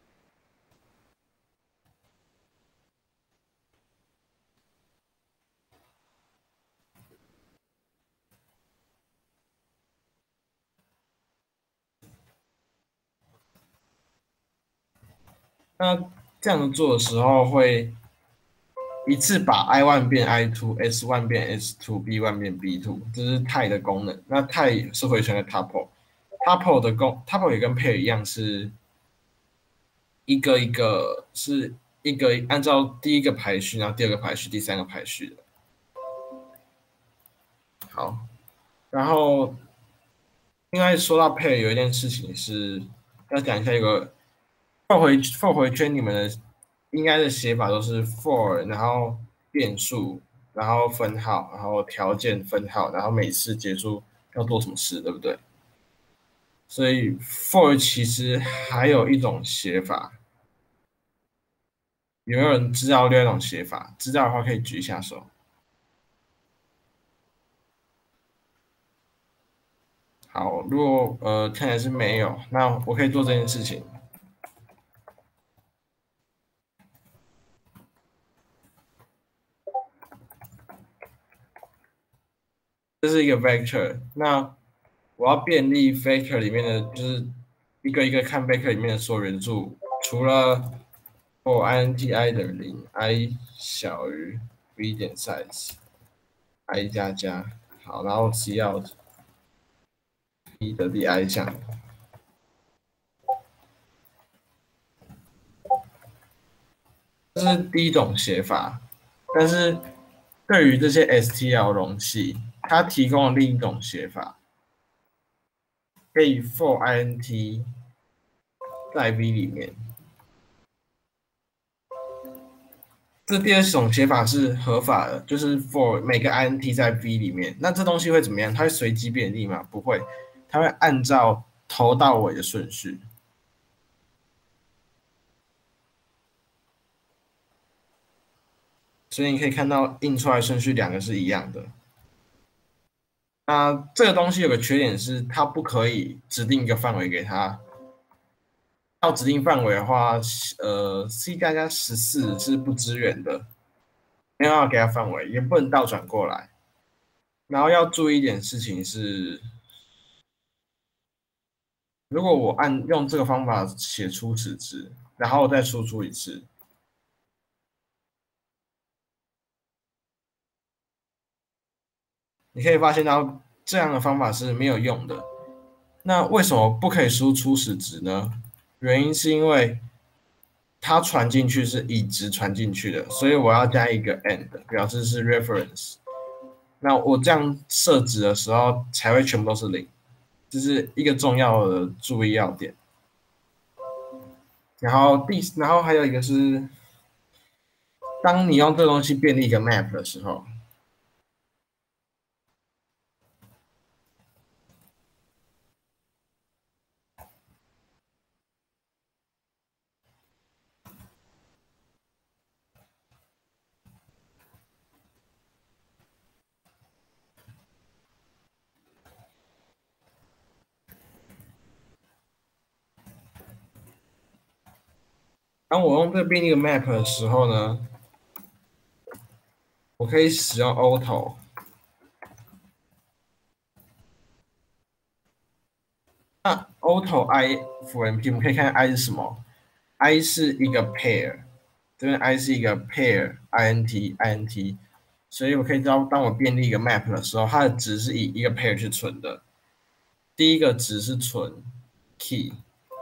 S1: 那这样子做的时候会一次把 i one 变 i two，s one 变 s two，b one 变 b two，这是 tie 的功能。那 tie 是回旋的 tuple，tuple 的功 tuple 也跟 pair 一样，是一个一个是一个按照第一个排序，然后第二个排序，第三个排序的。好，然后应该说到 pair 有一件事情是要讲一下，有个 for 回 for 回圈，你们的应该的写法都是 for，然后变数，然后分号，然后条件分号，然后每次结束要做什么事，对不对？所以 for 其实还有一种写法，有没有人知道另外一种写法？知道的话可以举一下手。好，如果呃看起来是没有，那我可以做这件事情。这是一个 vector，那我要便利 vector 里面的，就是一个一个看 vector 里面的所有元素，除了 for int i 等于零 ，i 小于 v 点 size，i 加加，好，然后 cout p 的 di 项，这是第一种写法，但是对于这些 S T L 容器，它提供了另一种写法，可以 for int 在 v 里面。这第二种写法是合法的，就是 for 每个 int 在 v 里面。那这东西会怎么样？它会随机便利吗？不会，它会按照头到尾的顺序。所以你可以看到印出来顺序两个是一样的。那这个东西有个缺点是，它不可以指定一个范围给它。要指定范围的话，呃，C 加加十四是不支援的，没有要给它范围，也不能倒转过来。然后要注意一点事情是，如果我按用这个方法写初始值，然后再输出一次，你可以发现到这样的方法是没有用的。那为什么不可以输初始值呢？原因是因为它传进去是已值传进去的，所以我要加一个 and， 表示是 reference。那我这样设置的时候才会全部都是零，这是一个重要的注意要点。然后第，然后还有一个是，当你用这个东西便利一个 map 的时候，当我用这个便利的 map 的时候呢，我可以使用 auto。那 auto i for np， 我们可以看 i 是什么 ？i 是一个 pair， 这边 i 是一个 pair int int， 所以我可以知道，当我便利一个 map 的时候，它的值是以一个 pair 去存的。 第一个值是存 key，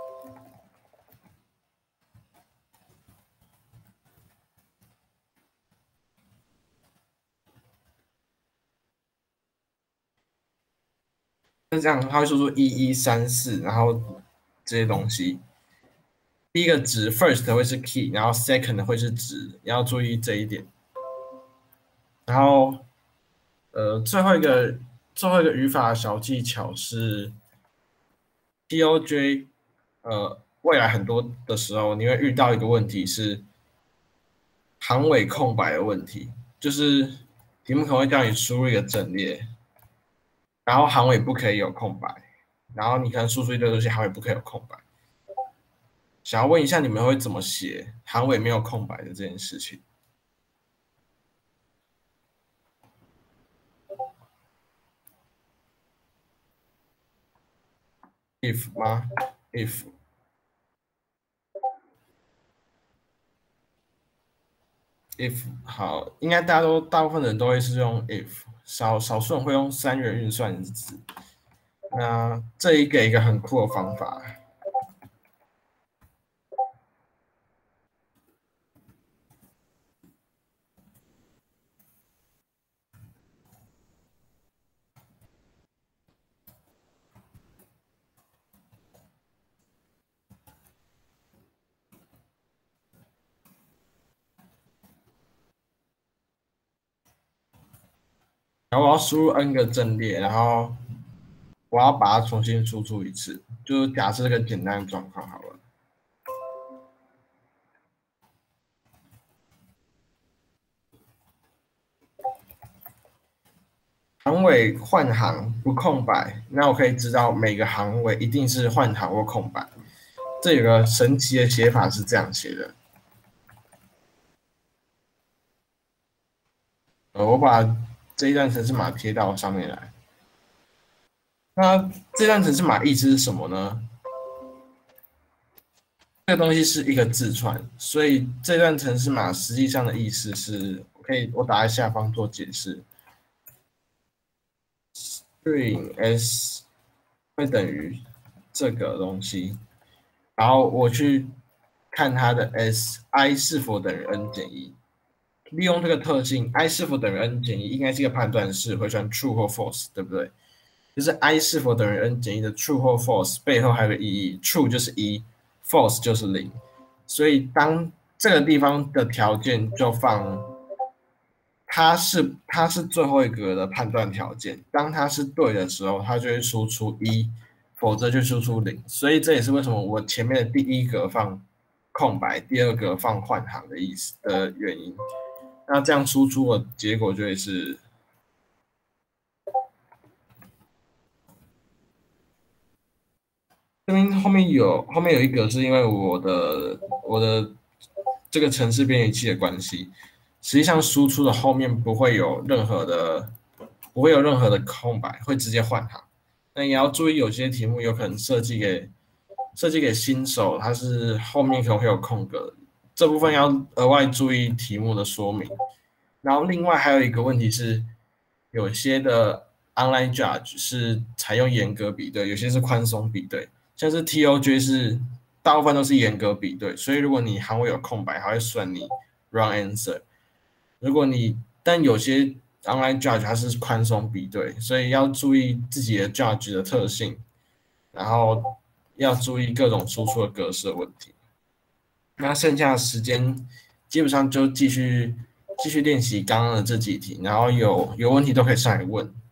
S1: 那这样它会输出一一三四，然后这些东西。第一个值 first 会是 key， 然后 second 会是值，你要注意这一点。然后，呃，最后一个最后一个语法小技巧是 T O J， 呃，未来很多的时候你会遇到一个问题是行尾空白的问题，就是题目可能会叫你输入一个阵列，然后行尾不可以有空白，然后你可能输出一堆东西，行尾不可以有空白。想要问一下你们会怎么写行尾没有空白的这件事情？ if 吗 ？if if 好，应该大家都大部分人都会是用 if， 少少数人会用三元运算子。那这一个一个很酷的方法。然后我要输入 n 个阵列，然后我要把它重新输出一次，就是假设这个简单的状况好了。行尾换行不空白，那我可以知道每个行尾一定是换行或空白。这有个神奇的写法是这样写的。呃，我把这一段程式码贴到上面来。那这段程式码意思是什么呢？这个东西是一个字串，所以这段程式码实际上的意思是，我可以我打在下方做解释。string s 会等于这个东西，然后我去看它的 s i 是否等于 n 减一。利用这个特性 i 是否等于 n 减一，应该是一个判断式，会算 true 或 false， 对不对？就是 i 是否等于 n 减一的 true 或 false 背后还有个意义 ，true 就是一 ，false 就是零。所以当这个地方的条件就放，它是它是最后一格的判断条件，当它是对的时候，它就会输出一，否则就输出零。所以这也是为什么我前面的第一格放空白，第二格放换行的意思的原因。那这样输出的结果就会是。这边后面有后面有一个是因为我的我的这个程式编译器的关系，实际上输出的后面不会有任何的不会有任何的空白，会直接换行。那也要注意，有些题目有可能设计给设计给新手，它是后面可能会有空格，这部分要额外注意题目的说明。然后另外还有一个问题是，有些的 online judge 是采用严格比对，有些是宽松比对。像是 T O J 是大部分都是严格比对，所以如果你行尾有空白，它会算你 wrong answer。如果你但有些 online judge 它是宽松比对，所以要注意自己的 judge 的特性，然后要注意各种输出的格式的问题。那剩下的时间基本上就继续继续练习刚刚的这几题，然后有有问题都可以上来问。